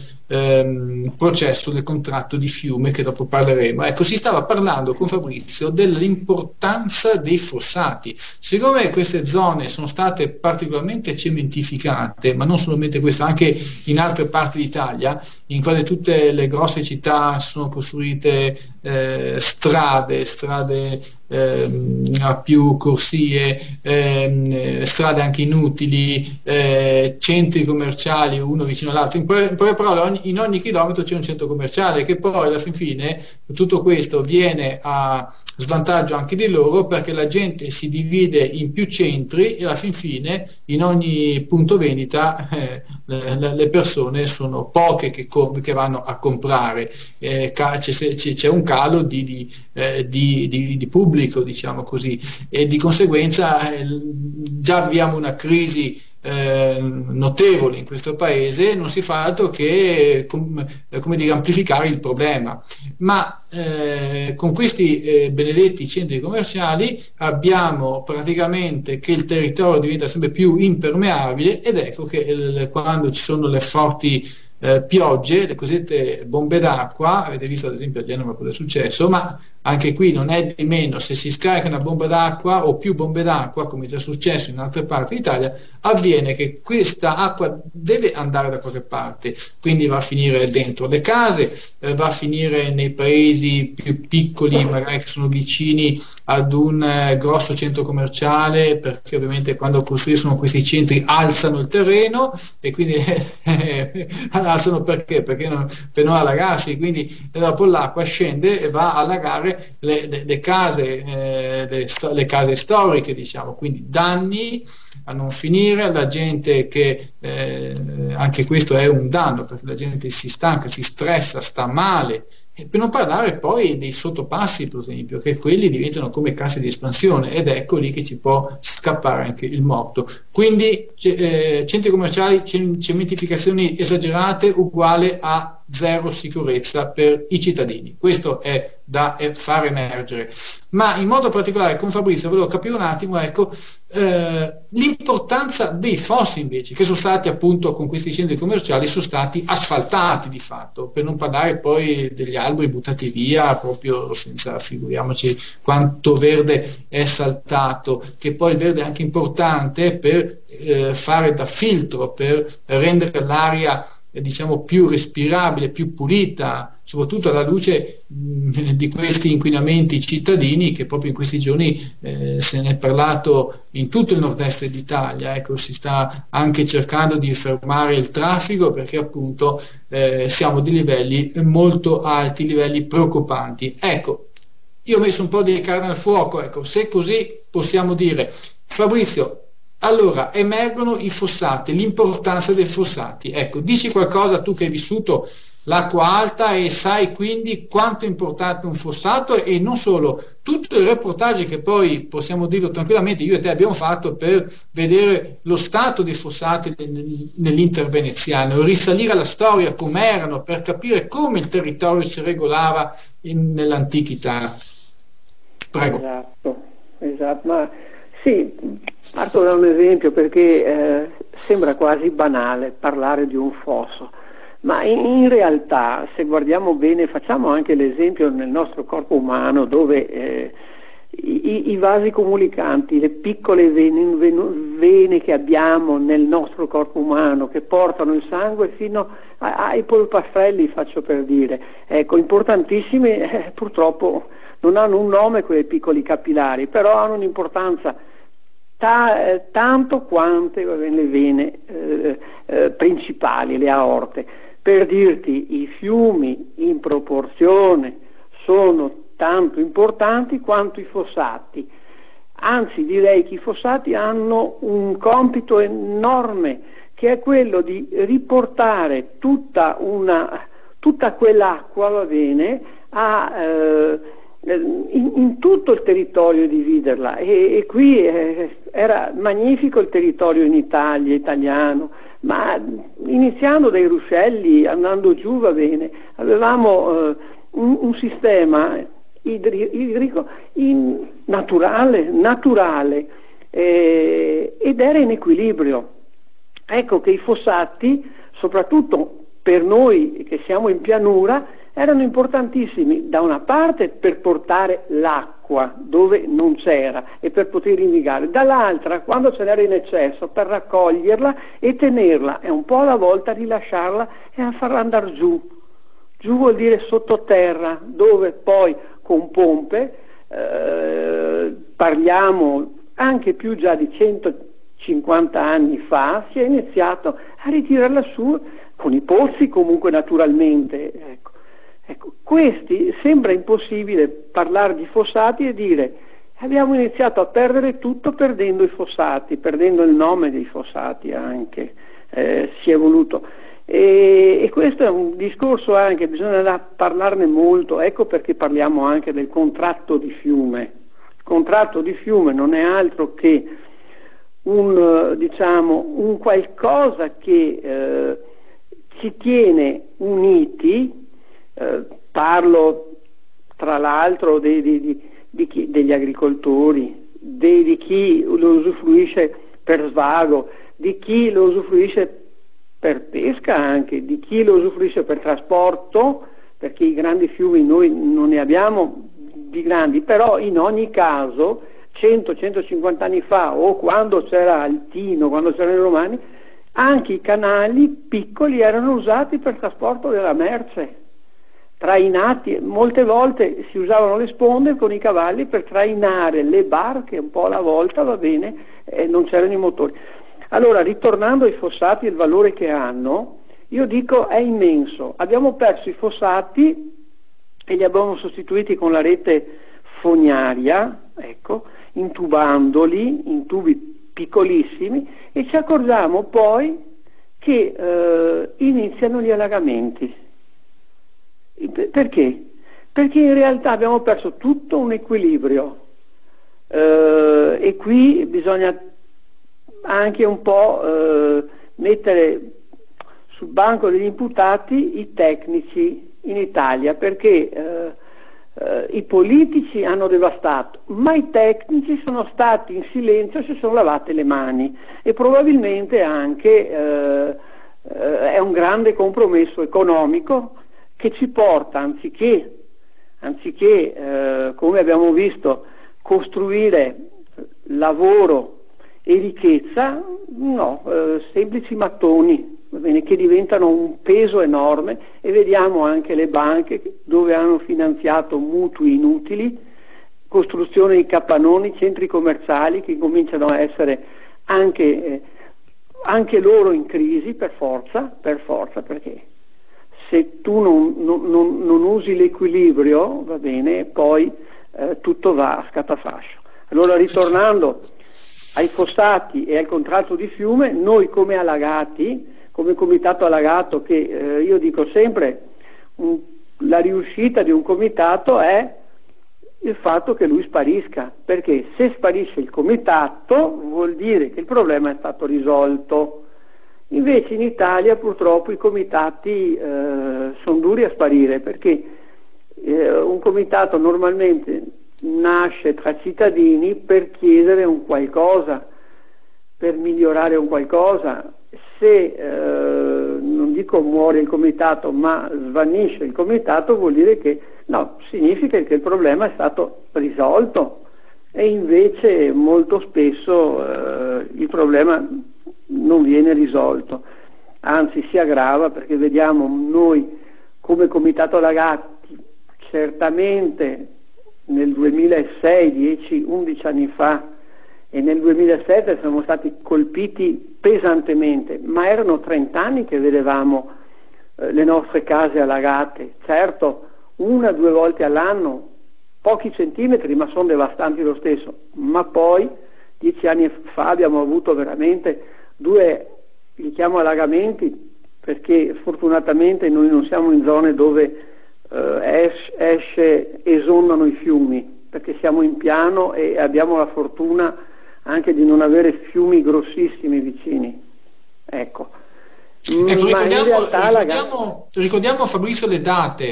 ehm, processo del contratto di fiume, che dopo parleremo. Ecco, si stava parlando con Fabrizio dell'importanza dei fossati. Siccome queste zone sono state particolarmente cementificate, ma non solamente questo, anche in altre parti d'Italia, in quasi tutte le grosse città sono costruite eh, strade, strade ehm, a più corsie, ehm, strade anche inutili, eh, centri commerciali uno vicino all'altro, in poche parole ogni, in ogni chilometro c'è un centro commerciale, che poi alla fin fine tutto questo viene a svantaggio anche di loro, perché la gente si divide in più centri e alla fin fine in ogni punto vendita eh, le, le persone sono poche che, che vanno a comprare, eh, c'è, c'è un calo di, di, eh, di, di, di pubblico, diciamo così, e di conseguenza eh, già abbiamo una crisi Eh, notevole in questo paese, non si fa altro che com, come dire, amplificare il problema. Ma eh, con questi eh, benedetti centri commerciali abbiamo praticamente che il territorio diventa sempre più impermeabile, ed ecco che il, quando ci sono le forti eh, piogge, le cosiddette bombe d'acqua, avete visto ad esempio a Genova cosa è successo, ma anche qui non è di meno, se si scarica una bomba d'acqua o più bombe d'acqua, come è già successo in altre parti d'Italia, avviene che questa acqua deve andare da qualche parte, quindi va a finire dentro le case, eh, va a finire nei paesi più piccoli, magari che sono vicini ad un eh, grosso centro commerciale, perché ovviamente quando costruiscono questi centri alzano il terreno, e quindi eh, alzano perché? Perché non, per non allagarsi, quindi dopo l'acqua scende e va a allagare Le, le, le case eh, le, le case storiche, diciamo, quindi danni a non finire, la gente che eh, anche questo è un danno, perché la gente si stanca, si stressa, sta male, e per non parlare poi dei sottopassi, per esempio, che quelli diventano come casse di espansione, ed ecco lì che ci può scappare anche il morto. Quindi eh, centri commerciali, cementificazioni esagerate uguale a zero sicurezza per i cittadini. Questo è da far emergere. Ma in modo particolare con Fabrizio volevo capire un attimo, ecco, eh, l'importanza dei fossi invece, che sono stati appunto con questi centri commerciali sono stati asfaltati di fatto, per non parlare poi degli alberi buttati via, proprio senza, figuriamoci quanto verde è saltato, che poi il verde è anche importante per eh, fare da filtro, per rendere l'aria diciamo più respirabile, più pulita, soprattutto alla luce mh, di questi inquinamenti cittadini, che proprio in questi giorni eh, se ne è parlato in tutto il nord-est d'Italia. Ecco, si sta anche cercando di fermare il traffico, perché appunto eh, siamo di livelli molto alti, livelli preoccupanti. Ecco, io ho messo un po' di carne al fuoco, ecco, se così possiamo dire. Fabrizio, allora, emergono i fossati, l'importanza dei fossati. Ecco, dici qualcosa tu che hai vissuto l'acqua alta e sai quindi quanto è importante un fossato, e non solo, tutto il reportage che poi, possiamo dirlo tranquillamente, io e te abbiamo fatto per vedere lo stato dei fossati nell'Inter veneziano, risalire alla storia, com'erano, per capire come il territorio si regolava in, nell'antichità. Prego. Esatto, esatto, ma sì, parto da un esempio, perché eh, sembra quasi banale parlare di un fosso, ma in, in realtà, se guardiamo bene, facciamo anche l'esempio nel nostro corpo umano, dove eh, i, i vasi comunicanti, le piccole vene, vene che abbiamo nel nostro corpo umano, che portano il sangue fino a, ai polpastrelli, faccio per dire, ecco, importantissime, eh, purtroppo non hanno un nome quei piccoli capillari, però hanno un'importanza Ta, eh, tanto quante le vene eh, eh, principali, le aorte. Per dirti, i fiumi in proporzione sono tanto importanti quanto i fossati, anzi direi che i fossati hanno un compito enorme, che è quello di riportare tutta, una, tutta quell'acqua, va bene, a... Eh, In, in tutto il territorio, dividerla, e, e qui eh, era magnifico il territorio in Italia, italiano, ma iniziando dai ruscelli, andando giù, va bene, avevamo eh, un, un sistema idri, idrico in, naturale, naturale eh, ed era in equilibrio. Ecco che i fossati, soprattutto per noi che siamo in pianura, erano importantissimi da una parte per portare l'acqua dove non c'era e per poter irrigare, dall'altra quando ce n'era in eccesso per raccoglierla e tenerla e un po' alla volta rilasciarla e farla andare giù. Giù vuol dire sottoterra, dove poi con pompe, eh, parliamo anche più già di centocinquanta anni fa, si è iniziato a ritirarla su con i pozzi comunque naturalmente. Ecco. Ecco, questi sembra impossibile parlare di fossati e dire abbiamo iniziato a perdere tutto perdendo i fossati, perdendo il nome dei fossati anche, eh, si è voluto. E, e questo è un discorso anche, bisogna parlarne molto, ecco perché parliamo anche del contratto di fiume. Il contratto di fiume non è altro che un, diciamo, un qualcosa che eh, ci tiene uniti. Eh, parlo tra l'altro di, di, di, di chi, degli agricoltori, di, di chi lo usufruisce per svago, di chi lo usufruisce per pesca anche, di chi lo usufruisce per trasporto, perché i grandi fiumi noi non ne abbiamo di grandi, però in ogni caso cento centocinquanta anni fa o quando c'era il Tino, quando c'erano i Romani, anche i canali piccoli erano usati per trasporto della merce. Trainati, molte volte si usavano le sponde con i cavalli per trainare le barche un po' alla volta, va bene, e non c'erano i motori. Allora, ritornando ai fossati e il valore che hanno, io dico è immenso. Abbiamo perso i fossati e li abbiamo sostituiti con la rete fognaria, ecco, intubandoli in tubi piccolissimi e ci accorgiamo poi che eh, iniziano gli allagamenti. Perché? Perché in realtà abbiamo perso tutto un equilibrio eh, e qui bisogna anche un po' eh, mettere sul banco degli imputati i tecnici in Italia, perché eh, eh, i politici hanno devastato, ma i tecnici sono stati in silenzio e si sono lavate le mani e probabilmente anche eh, eh, è un grande compromesso economico che ci porta, anziché, anziché eh, come abbiamo visto, costruire lavoro e ricchezza, no, eh, semplici mattoni, va bene, che diventano un peso enorme e vediamo anche le banche dove hanno finanziato mutui inutili, costruzione di capannoni, centri commerciali che cominciano a essere anche, eh, anche loro in crisi per forza, per forza perché se tu non, non, non, non usi l'equilibrio, va bene, poi eh, tutto va a scatafascio. Allora, ritornando ai fossati e al contratto di fiume, noi come allagati, come comitato allagato, che eh, io dico sempre, un, la riuscita di un comitato è il fatto che lui sparisca, perché se sparisce il comitato vuol dire che il problema è stato risolto. Invece in Italia purtroppo i comitati eh, sono duri a sparire, perché eh, un comitato normalmente nasce tra cittadini per chiedere un qualcosa, per migliorare un qualcosa. Se eh, non dico muore il comitato, ma svanisce il comitato, vuol dire che no, significa che il problema è stato risolto, e invece molto spesso eh, il problema non viene risolto, anzi si aggrava, perché vediamo noi come comitato allagati certamente nel duemilasei, dieci undici anni fa, e nel duemilasette siamo stati colpiti pesantemente, ma erano trenta anni che vedevamo eh, le nostre case allagate, certo una o due volte all'anno, pochi centimetri, ma sono devastanti lo stesso. Ma poi dieci anni fa abbiamo avuto veramente due, li chiamo allagamenti, perché fortunatamente noi non siamo in zone dove eh, esce, esce, esondano i fiumi, perché siamo in piano e abbiamo la fortuna anche di non avere fiumi grossissimi vicini. Ecco. Ecco, ricordiamo, ricordiamo, ricordiamo Fabrizio le date.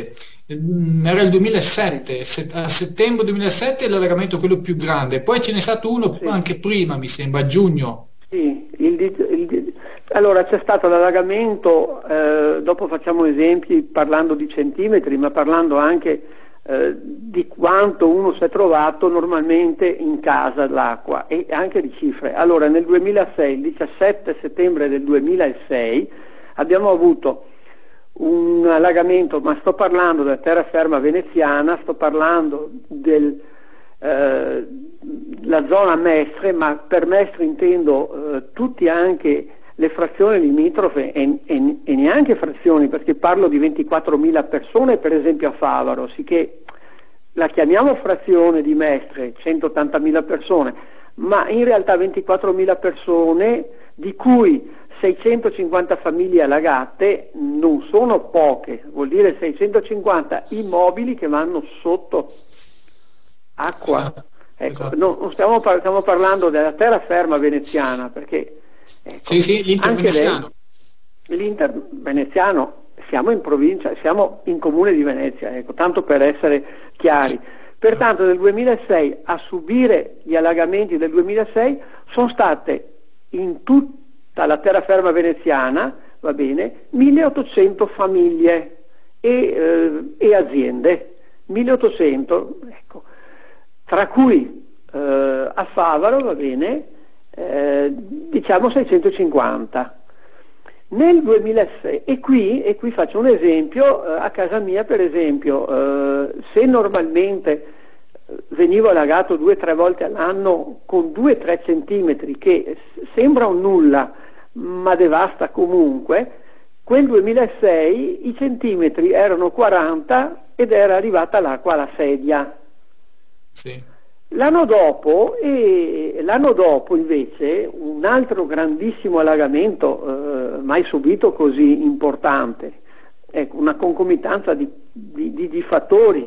era il duemilasette, a settembre duemilasette l'allagamento quello più grande, poi ce n'è stato uno sì. anche prima, mi sembra, a giugno. Sì, il, il, allora c'è stato l'allagamento, eh, dopo facciamo esempi parlando di centimetri, ma parlando anche eh, di quanto uno si è trovato normalmente in casa l'acqua e anche di cifre. Allora nel duemilasei, il diciassette settembre del duemilasei, abbiamo avuto un allagamento, ma sto parlando della terraferma veneziana, sto parlando della eh, zona Mestre, ma per Mestre intendo eh, tutti anche le frazioni limitrofe e, e, e neanche frazioni, perché parlo di ventiquattromila persone per esempio a Favaro, sicché la chiamiamo frazione di Mestre, centottantamila persone, ma in realtà ventiquattromila persone, di cui seicentocinquanta famiglie allagate, non sono poche, vuol dire seicentocinquanta immobili che vanno sotto acqua. Ecco, no, non stiamo, par- stiamo parlando della terraferma veneziana, perché ecco, sì, sì, l'Inter anche veneziano. Lei, l'Inter veneziano, siamo in provincia, siamo in comune di Venezia, ecco, tanto per essere chiari. Pertanto nel duemilasei a subire gli allagamenti del duemilasei sono state in tutta la terraferma veneziana, va bene, milleottocento famiglie e, eh, e aziende, milleottocento, ecco, tra cui eh, a Favaro, va bene, eh, diciamo seicentocinquanta. Nel duemilasei, e qui, e qui faccio un esempio, eh, a casa mia per esempio, eh, se normalmente venivo allagato due o tre volte all'anno con due o tre centimetri, che sembra un nulla, ma devasta comunque, quel duemilasei i centimetri erano quaranta ed era arrivata l'acqua alla sedia. Sì. L'anno dopo, e l'anno dopo invece un altro grandissimo allagamento eh, mai subito così importante, ecco, una concomitanza di, di, di, di fattori,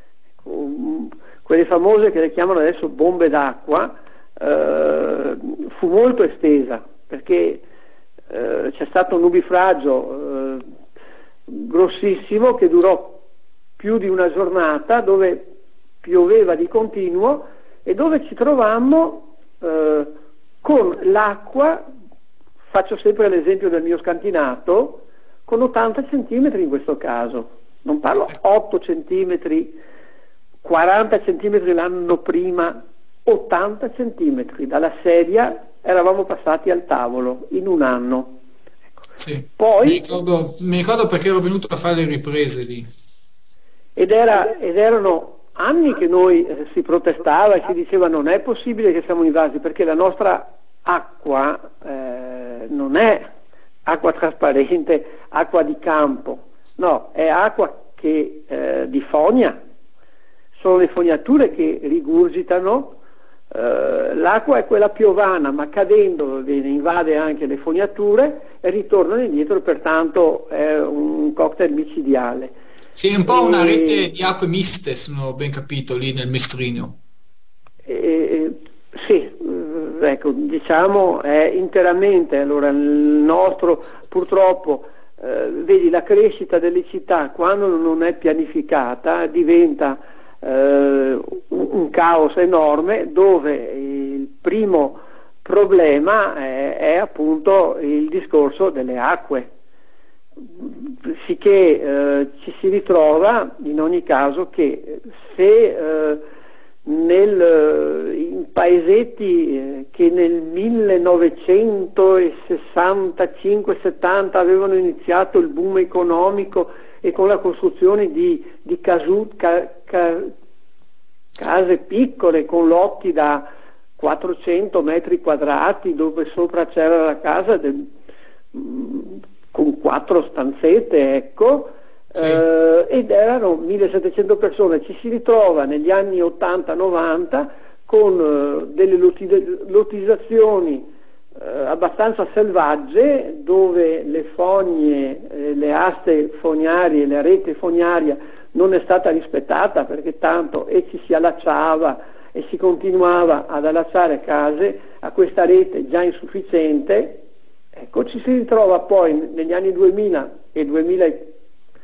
um, quelle famose che le chiamano adesso bombe d'acqua, eh, fu molto estesa, perché eh, c'è stato un nubifragio eh, grossissimo che durò più di una giornata, dove pioveva di continuo e dove ci trovammo eh, con l'acqua, faccio sempre l'esempio del mio scantinato, con ottanta centimetri in questo caso, non parlo otto centimetri, quaranta centimetri l'anno prima, ottanta centimetri, dalla sedia eravamo passati al tavolo in un anno. Ecco. Sì. Poi, mi, ricordo, mi ricordo perché ero venuto a fare le riprese lì. Ed, era, ed erano anni che noi eh, si protestava e si diceva non è possibile che siamo invasi, perché la nostra acqua eh, non è acqua trasparente, acqua di campo, no, è acqua che eh, di fogna, sono le fognature che rigurgitano, eh, l'acqua è quella piovana, ma cadendo viene, invade anche le fognature e ritornano indietro, pertanto è un cocktail micidiale. Sì, è un po' una rete di acque miste, se non ho ben capito, lì nel Mestrino. Eh, sì, ecco, diciamo è interamente, allora il nostro purtroppo, eh, vedi, la crescita delle città quando non è pianificata diventa eh, un, un caos enorme, dove il primo problema è, è appunto il discorso delle acque. Sicché eh, ci si ritrova in ogni caso che se eh, nel, in paesetti eh, che nel millenovecentosessantacinque settanta avevano iniziato il boom economico e con la costruzione di, di casu, ca, ca, case piccole con lotti da quattrocento metri quadrati, dove sopra c'era la casa del, con quattro stanzette, ecco, sì. eh, ed erano millesettecento persone. Ci si ritrova negli anni ottanta novanta con eh, delle lottizzazioni eh, abbastanza selvagge, dove le fogne, eh, le aste fognarie, la rete fognaria non è stata rispettata, perché tanto e ci si allacciava e si continuava ad allacciare case a questa rete già insufficiente. Ecco, ci si ritrova poi negli anni duemila e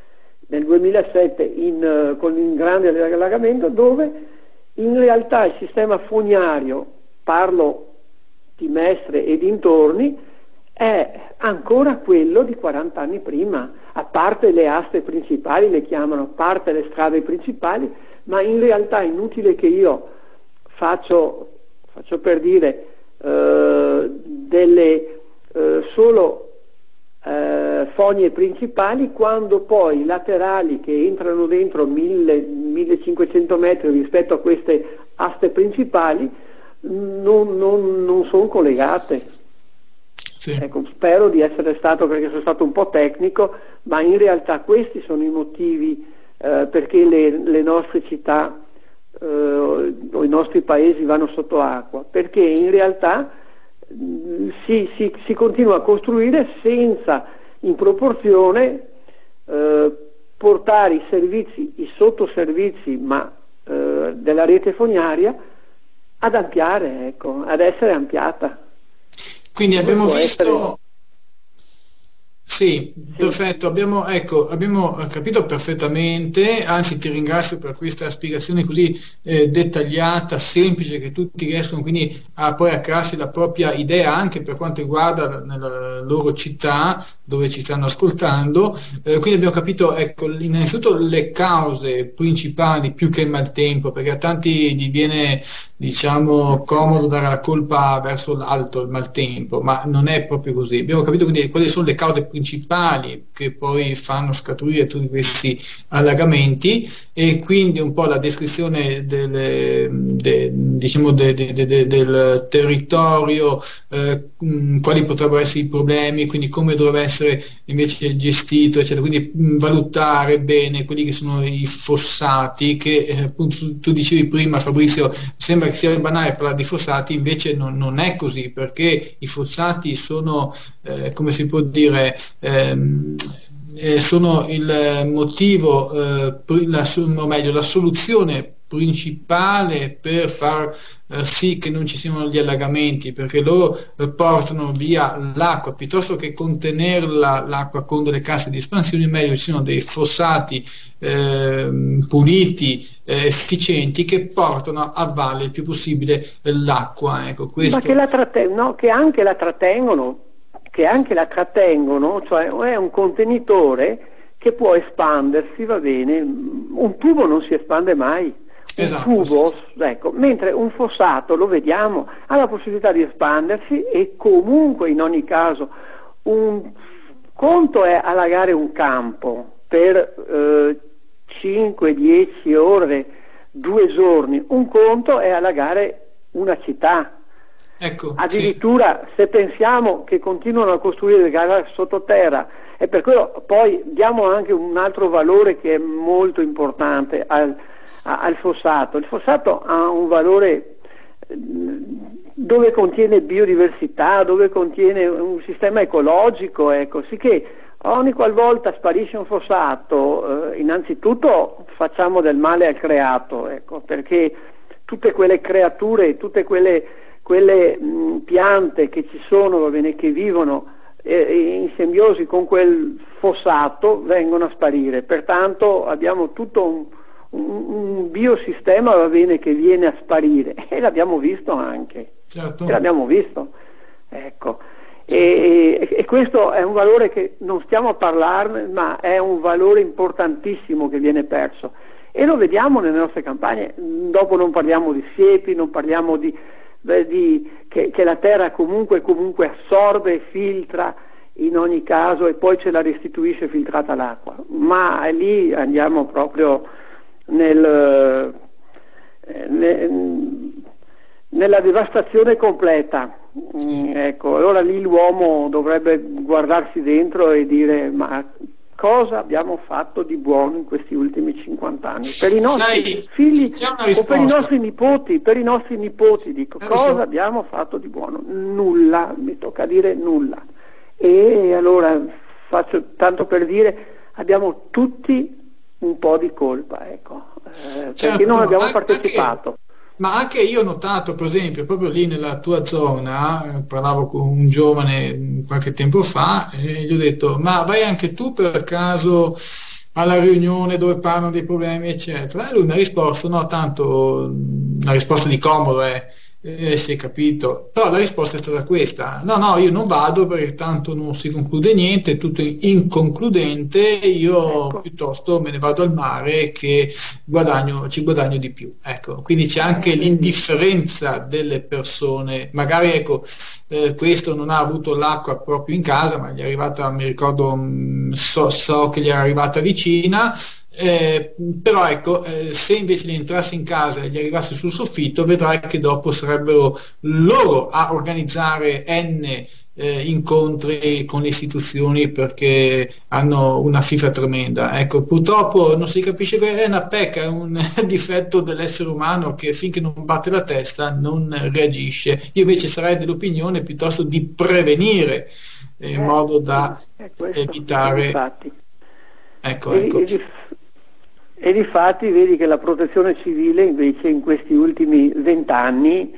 nel duemilasette in, con il grande allagamento, dove in realtà il sistema fognario, parlo di Mestre e dintorni, è ancora quello di quaranta anni prima, a parte le aste principali, le chiamano, a parte le strade principali, ma in realtà è inutile che io faccio, faccio per dire eh, delle eh, solo eh, fogne principali, quando poi i laterali che entrano dentro mille millecinquecento metri rispetto a queste aste principali non, non, non sono collegate. Sì. Ecco, spero di essere stato, perché sono stato un po' tecnico, ma in realtà questi sono i motivi eh, perché le, le nostre città eh, o i nostri paesi vanno sotto acqua, perché in realtà mh, si, si, si continua a costruire senza in proporzione eh, portare i servizi, i sottoservizi ma eh, della rete fognaria ad ampliare, ecco, ad essere ampliata. Quindi abbiamo visto, sì, sì, perfetto, abbiamo, ecco, abbiamo capito perfettamente, anzi ti ringrazio per questa spiegazione così eh, dettagliata, semplice, che tutti riescono quindi a poi a crearsi la propria idea anche per quanto riguarda nella loro città dove ci stanno ascoltando. Eh, quindi abbiamo capito, ecco, innanzitutto le cause principali più che il maltempo, perché a tanti gli viene, diciamo, comodo dare la colpa verso l'alto, il maltempo, ma non è proprio così. Abbiamo capito quindi quali sono le cause principali che poi fanno scaturire tutti questi allagamenti, e quindi un po' la descrizione delle, de, diciamo de, de, de, de, del territorio, eh, mh, quali potrebbero essere i problemi, quindi come dovrebbe essere invece gestito, eccetera. Quindi mh, valutare bene quelli che sono i fossati, che eh, appunto tu, tu dicevi prima, Fabrizio, sembra che sia banale parlare di fossati, invece non, non è così, perché i fossati sono, eh, come si può dire, ehm, eh, sono il motivo, eh, la, o meglio, la soluzione principale per far eh, sì che non ci siano gli allagamenti, perché loro eh, portano via l'acqua, piuttosto che contenerla l'acqua con delle casse di espansione, meglio ci sono dei fossati eh, puliti, eh, efficienti, che portano a valle il più possibile l'acqua, ecco, questo... ma che, la tratte- no, che anche la trattengono che anche la trattengono, cioè è un contenitore che può espandersi, va bene, un tubo non si espande mai, esatto, un tubo, sì. Ecco, mentre un fossato, lo vediamo, ha la possibilità di espandersi, e comunque in ogni caso un conto è allagare un campo per eh, cinque dieci ore, due giorni, un conto è allagare una città. Ecco, addirittura sì. Se pensiamo che continuano a costruire le gare sottoterra, e per quello poi diamo anche un altro valore che è molto importante al, a, al fossato. Il fossato ha un valore dove contiene biodiversità, dove contiene un sistema ecologico, ecco, sì che ogni qualvolta sparisce un fossato, eh, innanzitutto facciamo del male al creato, ecco, perché tutte quelle creature, tutte quelle quelle mh, piante che ci sono, va bene, che vivono eh, in simbiosi con quel fossato, vengono a sparire. Pertanto abbiamo tutto un, un, un biosistema, va bene, che viene a sparire, e l'abbiamo visto anche, certo. e l'abbiamo visto, ecco. E, e, e questo è un valore che non stiamo a parlarne, ma è un valore importantissimo che viene perso, e lo vediamo nelle nostre campagne. Dopo non parliamo di siepi, non parliamo di Di, che, che la terra comunque, comunque assorbe e filtra in ogni caso, e poi ce la restituisce filtrata l'acqua, ma lì andiamo proprio nel, nel, nella devastazione completa. Mm, ecco, allora lì l'uomo dovrebbe guardarsi dentro e dire: ma cosa abbiamo fatto di buono in questi ultimi cinquanta anni per i nostri Sai, figli o per i nostri nipoti, per i nostri nipoti dico, eh, cosa so. abbiamo fatto di buono? Nulla, mi tocca dire nulla. E allora faccio tanto per dire, abbiamo tutti un po' di colpa, ecco, eh, certo, perché non abbiamo anche, partecipato. Ma anche io ho notato, per esempio, proprio lì nella tua zona, eh, parlavo con un giovane qualche tempo fa, e gli ho detto: ma vai anche tu per caso alla riunione dove parlano dei problemi eccetera, e lui mi ha risposto no, tanto una risposta di comodo è Eh, si è capito, però la risposta è stata questa: no, no, io non vado perché tanto non si conclude niente, è tutto inconcludente, io ecco. piuttosto me ne vado al mare che guadagno, ci guadagno di più. Ecco, quindi c'è anche Eh, l'indifferenza delle persone, magari ecco, eh, questo non ha avuto l'acqua proprio in casa, ma gli è arrivata, mi ricordo, mh, so, so che gli era arrivata vicina. Eh, però ecco, eh, se invece gli entrasse in casa e gli arrivasse sul soffitto, vedrai che dopo sarebbero loro a organizzare n eh, incontri con le istituzioni perché hanno una fifa tremenda. Ecco, purtroppo non si capisce bene, è una pecca, è un difetto dell'essere umano che finché non batte la testa non reagisce. Io invece sarei dell'opinione piuttosto di prevenire eh, in eh, modo da è questo, evitare. infatti. Ecco, E, ecco. e, di, e difatti vedi che la protezione civile invece in questi ultimi vent'anni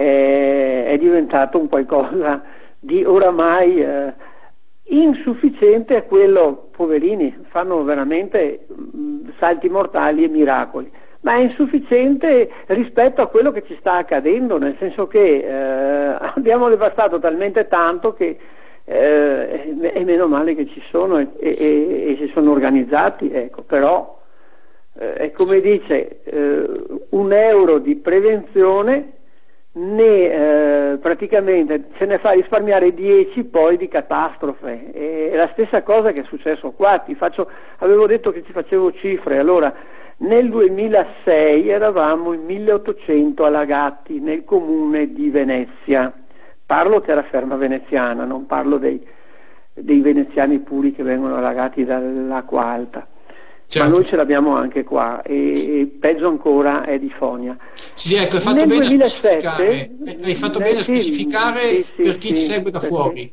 è, è diventato un qualcosa di oramai eh, insufficiente a quello, poverini, fanno veramente mh, salti mortali e miracoli, ma è insufficiente rispetto a quello che ci sta accadendo, nel senso che eh, abbiamo devastato talmente tanto che Eh, e meno male che ci sono e, e, e si sono organizzati, ecco, però eh, è come dice eh, un euro di prevenzione ne eh, praticamente se ne fa risparmiare dieci poi di catastrofe. E, è la stessa cosa che è successo qua. Ti faccio, avevo detto che ti facevo cifre, allora nel duemilasei eravamo in milleottocento allagati nel comune di Venezia. Parlo terraferma veneziana, non parlo dei, dei veneziani puri che vengono allagati dall'acqua alta. Certo. Ma noi ce l'abbiamo anche qua, e, e peggio ancora è di Fonia. Sì, ecco, hai fatto nel bene duemilasette, a specificare, hai fatto bene a specificare sì, sì, per chi sì, ci segue da perché, fuori.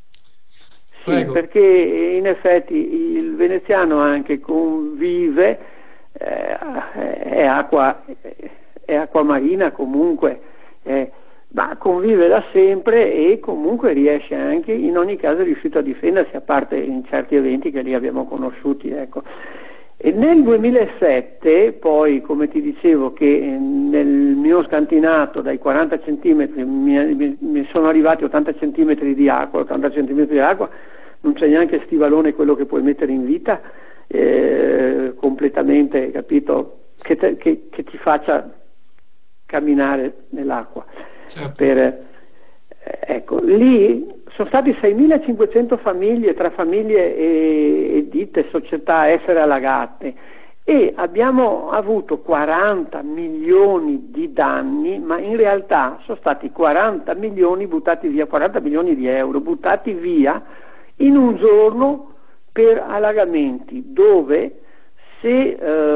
Sì, perché in effetti il veneziano anche convive, eh, è, acqua, è acqua marina comunque, eh, ma convive da sempre e comunque riesce anche, in ogni caso è riuscito a difendersi, a parte in certi eventi che lì abbiamo conosciuti, ecco. E nel duemilasette poi, come ti dicevo, che nel mio scantinato dai quaranta centimetri mi, mi sono arrivati ottanta centimetri di acqua, ottanta centimetri di acqua, non c'è neanche stivalone quello che puoi mettere in vita, eh, completamente, capito, che, te, che, che ti faccia camminare nell'acqua. Certo. Per, eh, ecco, lì sono stati seimilacinquecento famiglie tra famiglie e, e ditte, società a essere allagate, e abbiamo avuto quaranta milioni di danni, ma in realtà sono stati quaranta milioni buttati via, quaranta milioni di euro buttati via in un giorno per allagamenti, dove se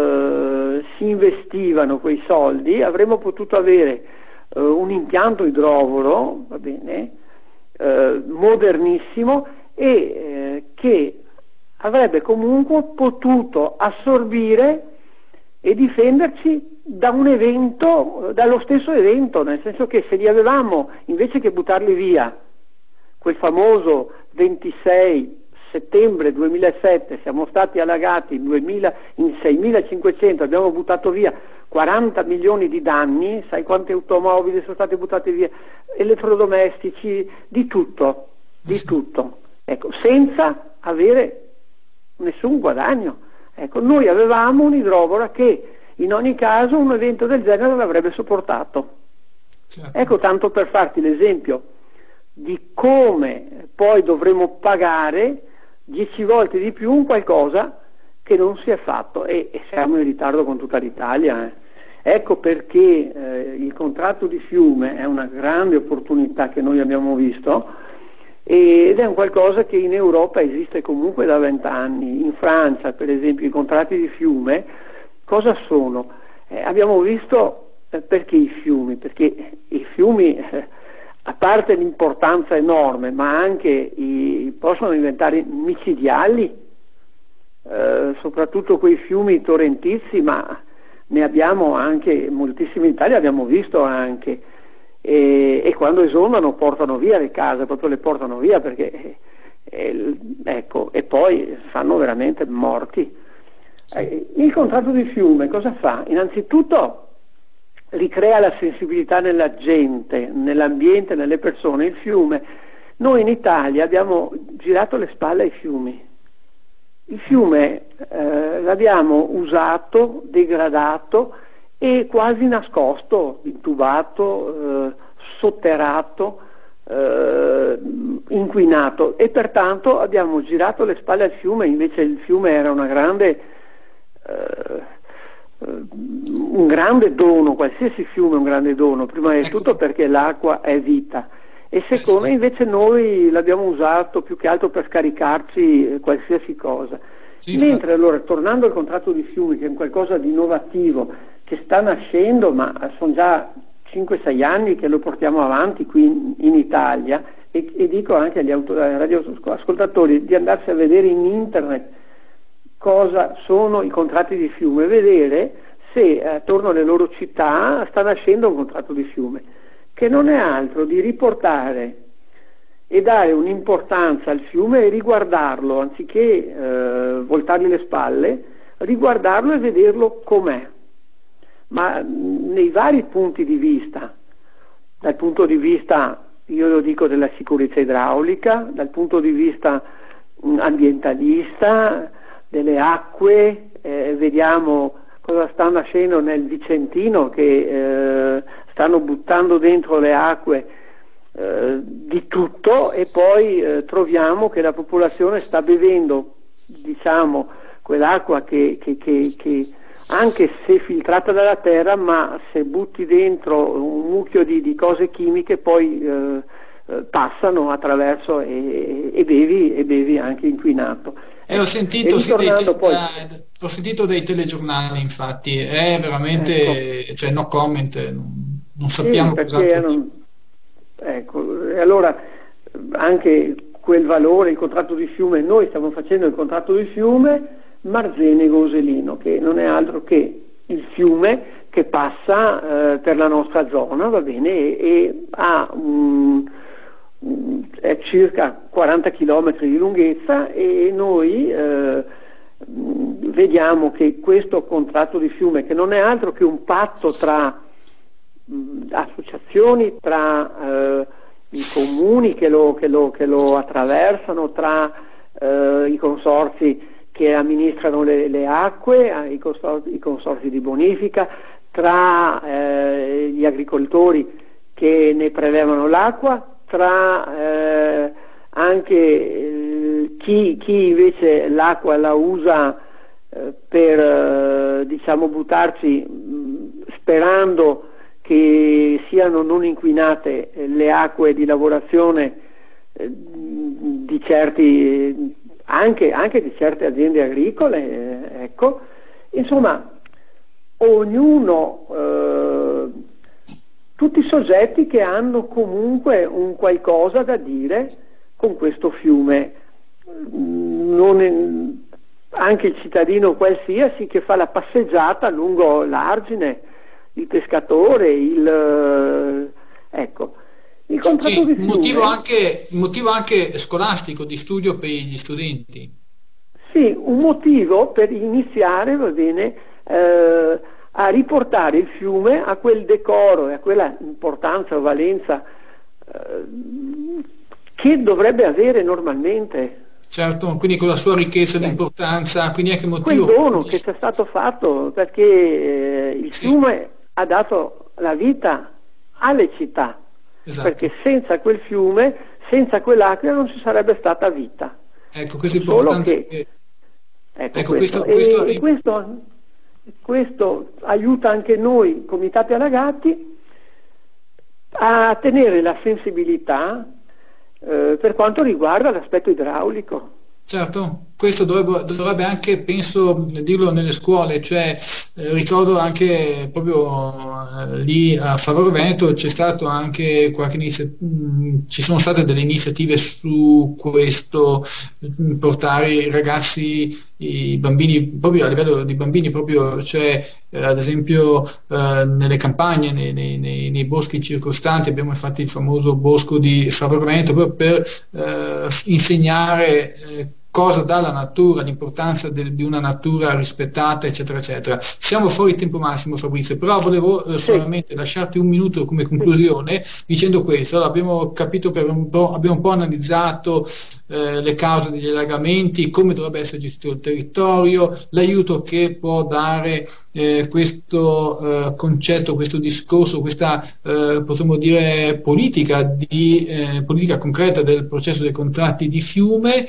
eh, si investivano quei soldi avremmo potuto avere eh, un impianto idrovoro, va bene, eh, modernissimo, e eh, che avrebbe comunque potuto assorbire e difenderci da un evento, dallo stesso evento, nel senso che se li avevamo, invece che buttarli via, quel famoso ventisei settembre duemilasette, siamo stati allagati in, duemila, in seimilacinquecento, abbiamo buttato via quaranta milioni di danni, sai quante automobili sono state buttate via, elettrodomestici, di tutto, di tutto, ecco, senza avere nessun guadagno. Ecco, noi avevamo un'idrovora che in ogni caso un evento del genere l'avrebbe sopportato. Certo. Ecco, tanto per farti l'esempio di come poi dovremo pagare dieci volte di più un qualcosa che non si è fatto, e, e siamo in ritardo con tutta l'Italia. Eh. Ecco perché eh, il contratto di fiume è una grande opportunità che noi abbiamo visto, ed è un qualcosa che in Europa esiste comunque da vent'anni. In Francia, per esempio, i contratti di fiume cosa sono? Eh, abbiamo visto eh, perché i fiumi, perché i fiumi eh, a parte l'importanza enorme, ma anche i, possono diventare micidiali, eh, soprattutto quei fiumi torrentizi, ma ne abbiamo anche moltissimi in Italia, abbiamo visto anche, e, e quando esondano portano via le case, proprio le portano via, perché eh, ecco, e poi fanno veramente morti. Eh, il contratto di fiume cosa fa? Innanzitutto ricrea la sensibilità nella gente, nell'ambiente, nelle persone. Il fiume, noi in Italia abbiamo girato le spalle ai fiumi. Il fiume eh, l'abbiamo usato, degradato e quasi nascosto, intubato, eh, sotterrato, eh, inquinato, e pertanto abbiamo girato le spalle al fiume. Invece il fiume era una grande, eh, un grande dono, qualsiasi fiume è un grande dono, prima di tutto perché l'acqua è vita, e secondo invece noi l'abbiamo usato più che altro per scaricarci qualsiasi cosa. Sì, mentre allora, tornando al contratto di fiumi, che è un qualcosa di innovativo che sta nascendo, ma sono già cinque sei anni che lo portiamo avanti qui in, in Italia, e, e dico anche agli radioascoltatori di andarsi a vedere in internet cosa sono i contratti di fiume, vedere se eh, attorno alle loro città sta nascendo un contratto di fiume, che non è altro di riportare e dare un'importanza al fiume e riguardarlo, anziché eh, voltargli le spalle, riguardarlo e vederlo com'è, ma nei vari punti di vista, dal punto di vista, io lo dico, della sicurezza idraulica, dal punto di vista mh, ambientalista, delle acque, eh, vediamo cosa sta nascendo nel Vicentino, che eh, stanno buttando dentro le acque eh, di tutto, e poi eh, troviamo che la popolazione sta bevendo, diciamo, quell'acqua che, che, che, che anche se filtrata dalla terra, ma se butti dentro un mucchio di, di cose chimiche poi eh, eh, passano attraverso e, e, bevi, e bevi anche inquinato. E ho sentito, e sì, dei te- poi... ho sentito dei telegiornali, infatti, è veramente, ecco. Cioè, no comment, non, non sappiamo sì, cosa. Non... Ecco, e allora anche quel valore, il contratto di fiume, noi stiamo facendo il contratto di fiume Marzenego-Oselino, che non è altro che il fiume che passa eh, per la nostra zona, va bene, e, e ha un... è circa quaranta chilometri di lunghezza, e noi eh, vediamo che questo contratto di fiume, che non è altro che un patto tra mh, associazioni, tra eh, i comuni che lo, che lo, che lo attraversano, tra eh, i consorzi che amministrano le, le acque, i consorzi, i consorzi di bonifica, tra eh, gli agricoltori che ne prelevano l'acqua, tra eh, anche eh, chi, chi invece l'acqua la usa eh, per eh, diciamo buttarci mh, sperando che siano non inquinate le acque di lavorazione eh, di certi anche, anche di certe aziende agricole, eh, ecco, insomma ognuno eh, tutti i soggetti che hanno comunque un qualcosa da dire con questo fiume, non è, anche il cittadino qualsiasi che fa la passeggiata lungo l'argine, il pescatore, il ecco. Il contratto sì, di fiume, motivo anche, motivo anche scolastico di studio per gli studenti. Sì, un motivo per iniziare, va bene, eh, a riportare il fiume a quel decoro e a quella importanza o valenza eh, che dovrebbe avere normalmente. Certo, quindi con la sua ricchezza e l'importanza, quindi anche motivo... Quel dono che ci è stato fatto, perché eh, il sì. fiume ha dato la vita alle città, esatto. Perché senza quel fiume, senza quell'acqua non ci sarebbe stata vita. Ecco, questo è importante. Che, ecco, ecco, questo. questo, questo, e, e questo Questo aiuta anche noi, comitati allagati, a tenere la sensibilità eh, per quanto riguarda l'aspetto idraulico. Certo, questo dovrebbe, dovrebbe anche, penso, dirlo nelle scuole, cioè eh, ricordo anche proprio eh, lì a Faro Veneto c'è stato anche qualche iniziativa, ci sono state delle iniziative su questo, mh, portare i ragazzi, i bambini, proprio a livello di bambini, proprio, cioè eh, ad esempio eh, nelle campagne, nei, nei, nei, nei boschi circostanti, abbiamo infatti il famoso bosco di Faro Veneto, proprio per eh, insegnare eh, cosa dà la natura, l'importanza de, di una natura rispettata, eccetera, eccetera. Siamo fuori tempo massimo, Fabrizio, però volevo eh, solamente lasciarti un minuto come conclusione dicendo questo. Allora, abbiamo capito per un po', abbiamo un po' analizzato eh, le cause degli allagamenti, come dovrebbe essere gestito il territorio, l'aiuto che può dare eh, questo eh, concetto, questo discorso, questa eh, potremmo dire politica, di, eh, politica concreta del processo dei contratti di fiume.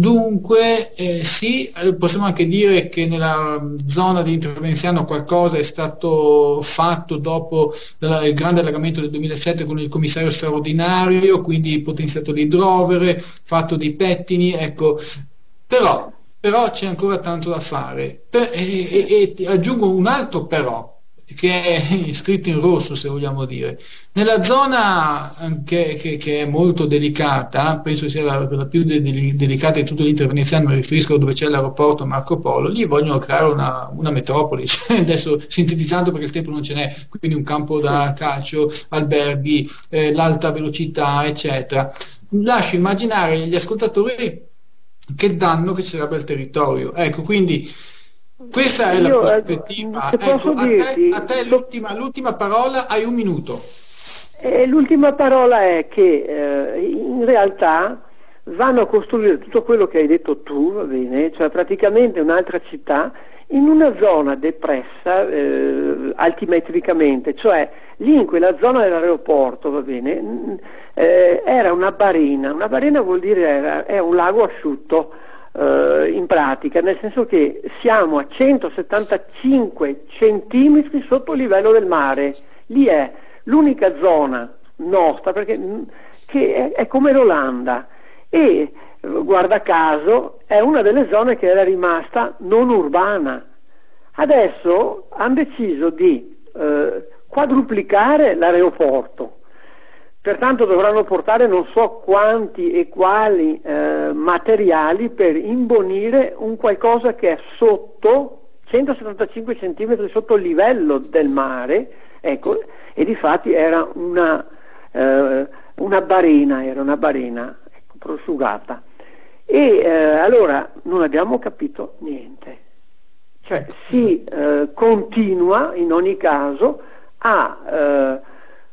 Dunque eh, sì, possiamo anche dire che nella zona di Interveneziano qualcosa è stato fatto dopo il grande allagamento del duemilasette con il commissario straordinario, quindi potenziato l'idrovere, fatto dei pettini, ecco, però, però c'è ancora tanto da fare. Per, e, e, e aggiungo un altro però, che è scritto in rosso, se vogliamo dire. Nella zona che, che, che è molto delicata, penso sia la, la più de, de, delicata di tutto l'Interveneziano, mi riferisco a dove c'è l'aeroporto Marco Polo, lì vogliono creare una, una metropoli, adesso sintetizzando perché il tempo non ce n'è, quindi un campo da calcio, alberghi, eh, l'alta velocità, eccetera. Lascio immaginare agli ascoltatori che danno che ci sarebbe al territorio. Ecco, quindi questa è Io, la prospettiva. Se posso Ecco, a dirti, te, a te l'ultima, l'ultima parola, hai un minuto. Eh, l'ultima parola è che eh, in realtà vanno a costruire tutto quello che hai detto tu, va bene, cioè praticamente un'altra città in una zona depressa eh, altimetricamente, cioè lì in quella zona dell'aeroporto, va bene, eh, era una barena, una barena vuol dire era, è un lago asciutto. Uh, in pratica, nel senso che siamo a centosettantacinque centimetri sotto il livello del mare. Lì è l'unica zona nostra perché, che è, è come l'Olanda e guarda caso è una delle zone che era rimasta non urbana. Adesso hanno deciso di uh, quadruplicare l'aeroporto. Pertanto dovranno portare non so quanti e quali eh, materiali per imbonire un qualcosa che è sotto centosettantacinque centimetri sotto il livello del mare, ecco, e difatti era una, eh, una barena, era una barena ecco, prosciugata. E eh, allora non abbiamo capito niente. Cioè si eh, continua in ogni caso a eh,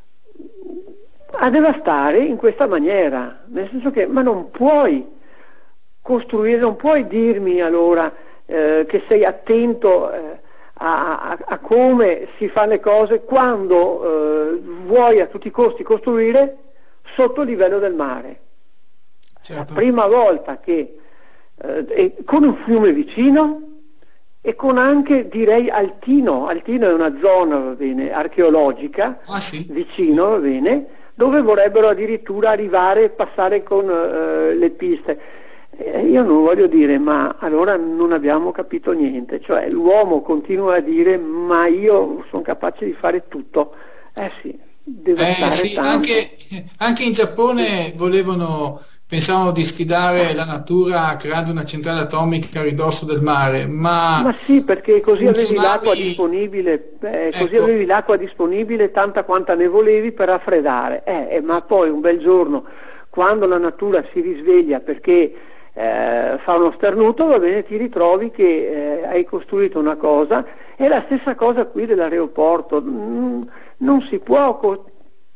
a devastare in questa maniera, nel senso che ma non puoi costruire, non puoi dirmi allora eh, che sei attento eh, a, a, a come si fa le cose quando eh, vuoi a tutti i costi costruire sotto il livello del mare. Certo. La prima volta che eh, con un fiume vicino e con anche direi Altino, Altino è una zona va bene, archeologica ah, sì. vicino, va bene, dove vorrebbero addirittura arrivare e passare con uh, le piste. Eh, io non voglio dire, ma allora non abbiamo capito niente, cioè l'uomo continua a dire ma io sono capace di fare tutto. Eh sì, devastare eh, sì, tanto. Anche, anche in Giappone volevano, pensavano di sfidare la natura creando una centrale atomica a ridosso del mare, ma... Ma sì, perché così funzionavi... avevi l'acqua disponibile, eh, così ecco. avevi l'acqua disponibile tanta quanta ne volevi per raffreddare, eh, eh, ma poi un bel giorno, quando la natura si risveglia perché eh, fa uno starnuto, va bene, ti ritrovi che eh, hai costruito una cosa, è la stessa cosa qui dell'aeroporto, mm, non si può co-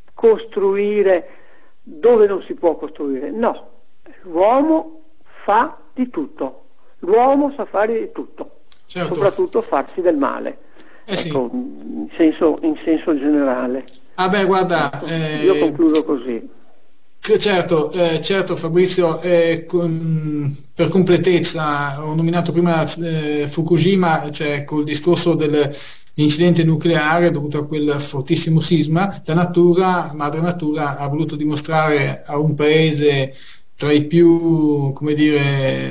costruire dove non si può costruire, no, l'uomo fa di tutto, l'uomo sa fare di tutto, certo. Soprattutto farsi del male, eh ecco, sì. in, senso, in senso generale. Ah beh, guarda, ecco, eh, io concludo così. Certo, eh, certo Fabrizio, eh, con, per completezza ho nominato prima eh, Fukushima, cioè col discorso del l'incidente nucleare dovuto a quel fortissimo sisma. La natura, madre natura, ha voluto dimostrare a un paese tra i più, come dire,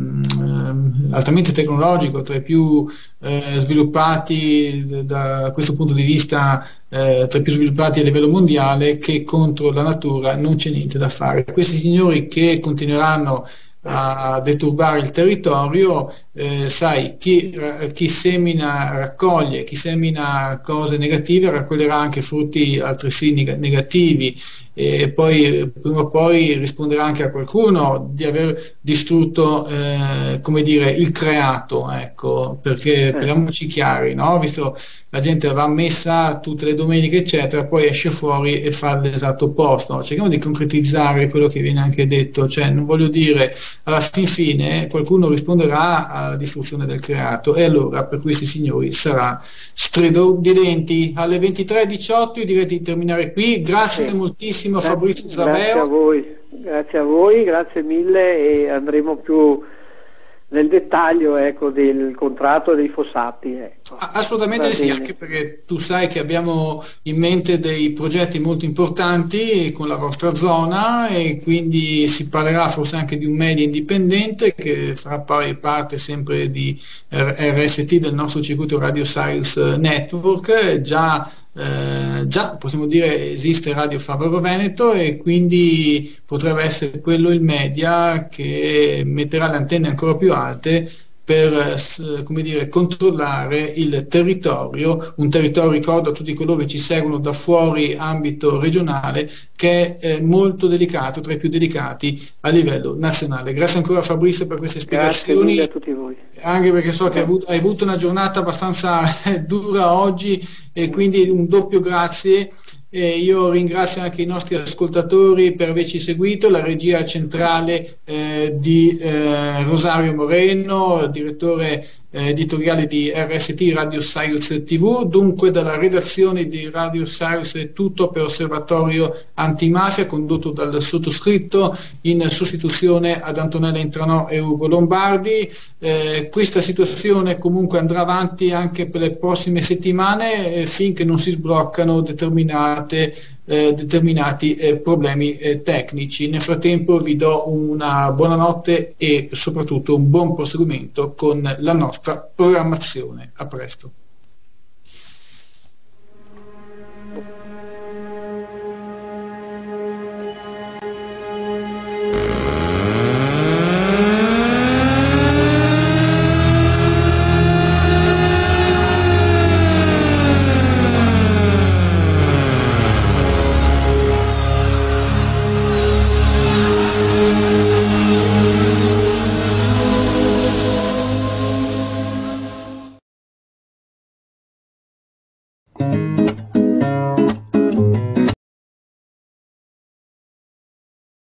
um, altamente tecnologico, tra i più eh, sviluppati da questo punto di vista, eh, tra i più sviluppati a livello mondiale, che contro la natura non c'è niente da fare. Questi signori che continueranno a deturbare il territorio, eh, sai, chi, chi semina raccoglie, chi semina cose negative raccoglierà anche frutti altresì negativi, e poi prima o poi risponderà anche a qualcuno di aver distrutto eh, come dire il creato, ecco, perché parliamoci chiari, no? Visto la gente va messa tutte le domeniche eccetera, poi esce fuori e fa l'esatto opposto. Cerchiamo di concretizzare quello che viene anche detto, cioè non voglio dire alla fin fine qualcuno risponderà alla distruzione del creato e allora per questi signori sarà strido di denti. Alle ventitré e diciotto io direi di terminare qui. Grazie sì. moltissimo a Fabrizio Zaveo. Grazie a voi, grazie a voi, grazie mille, e andremo più nel dettaglio, ecco, del contratto dei fossati, ecco. Assolutamente sì, anche perché tu sai che abbiamo in mente dei progetti molto importanti con la vostra zona, e quindi si parlerà forse anche di un media indipendente che farà poi parte sempre di R S T, del nostro circuito Radio Science Network. Già Eh, già possiamo dire esiste Radio Favaro Veneto, e quindi potrebbe essere quello il media che metterà le antenne ancora più alte per come dire, controllare il territorio, un territorio, ricordo a tutti coloro che ci seguono da fuori ambito regionale, che è molto delicato, tra i più delicati a livello nazionale. Grazie ancora a Fabrizio per queste spiegazioni. Grazie mille a tutti voi. Anche perché so che hai avuto, hai avuto una giornata abbastanza dura oggi, e quindi un doppio grazie. E io ringrazio anche i nostri ascoltatori per averci seguito, la regia centrale eh, di eh, Rosario Moreno, direttore eh, editoriale di R S T Radio Science tivù. Dunque dalla redazione di Radio Science è tutto per Osservatorio Antimafia, condotto dal sottoscritto in sostituzione ad Antonella Intranò e Ugo Lombardi. Eh, questa situazione comunque andrà avanti anche per le prossime settimane eh, finché non si sbloccano determinate Eh, determinati eh, problemi eh, tecnici. Nel frattempo vi do una buonanotte e soprattutto un buon proseguimento con la nostra programmazione. A presto.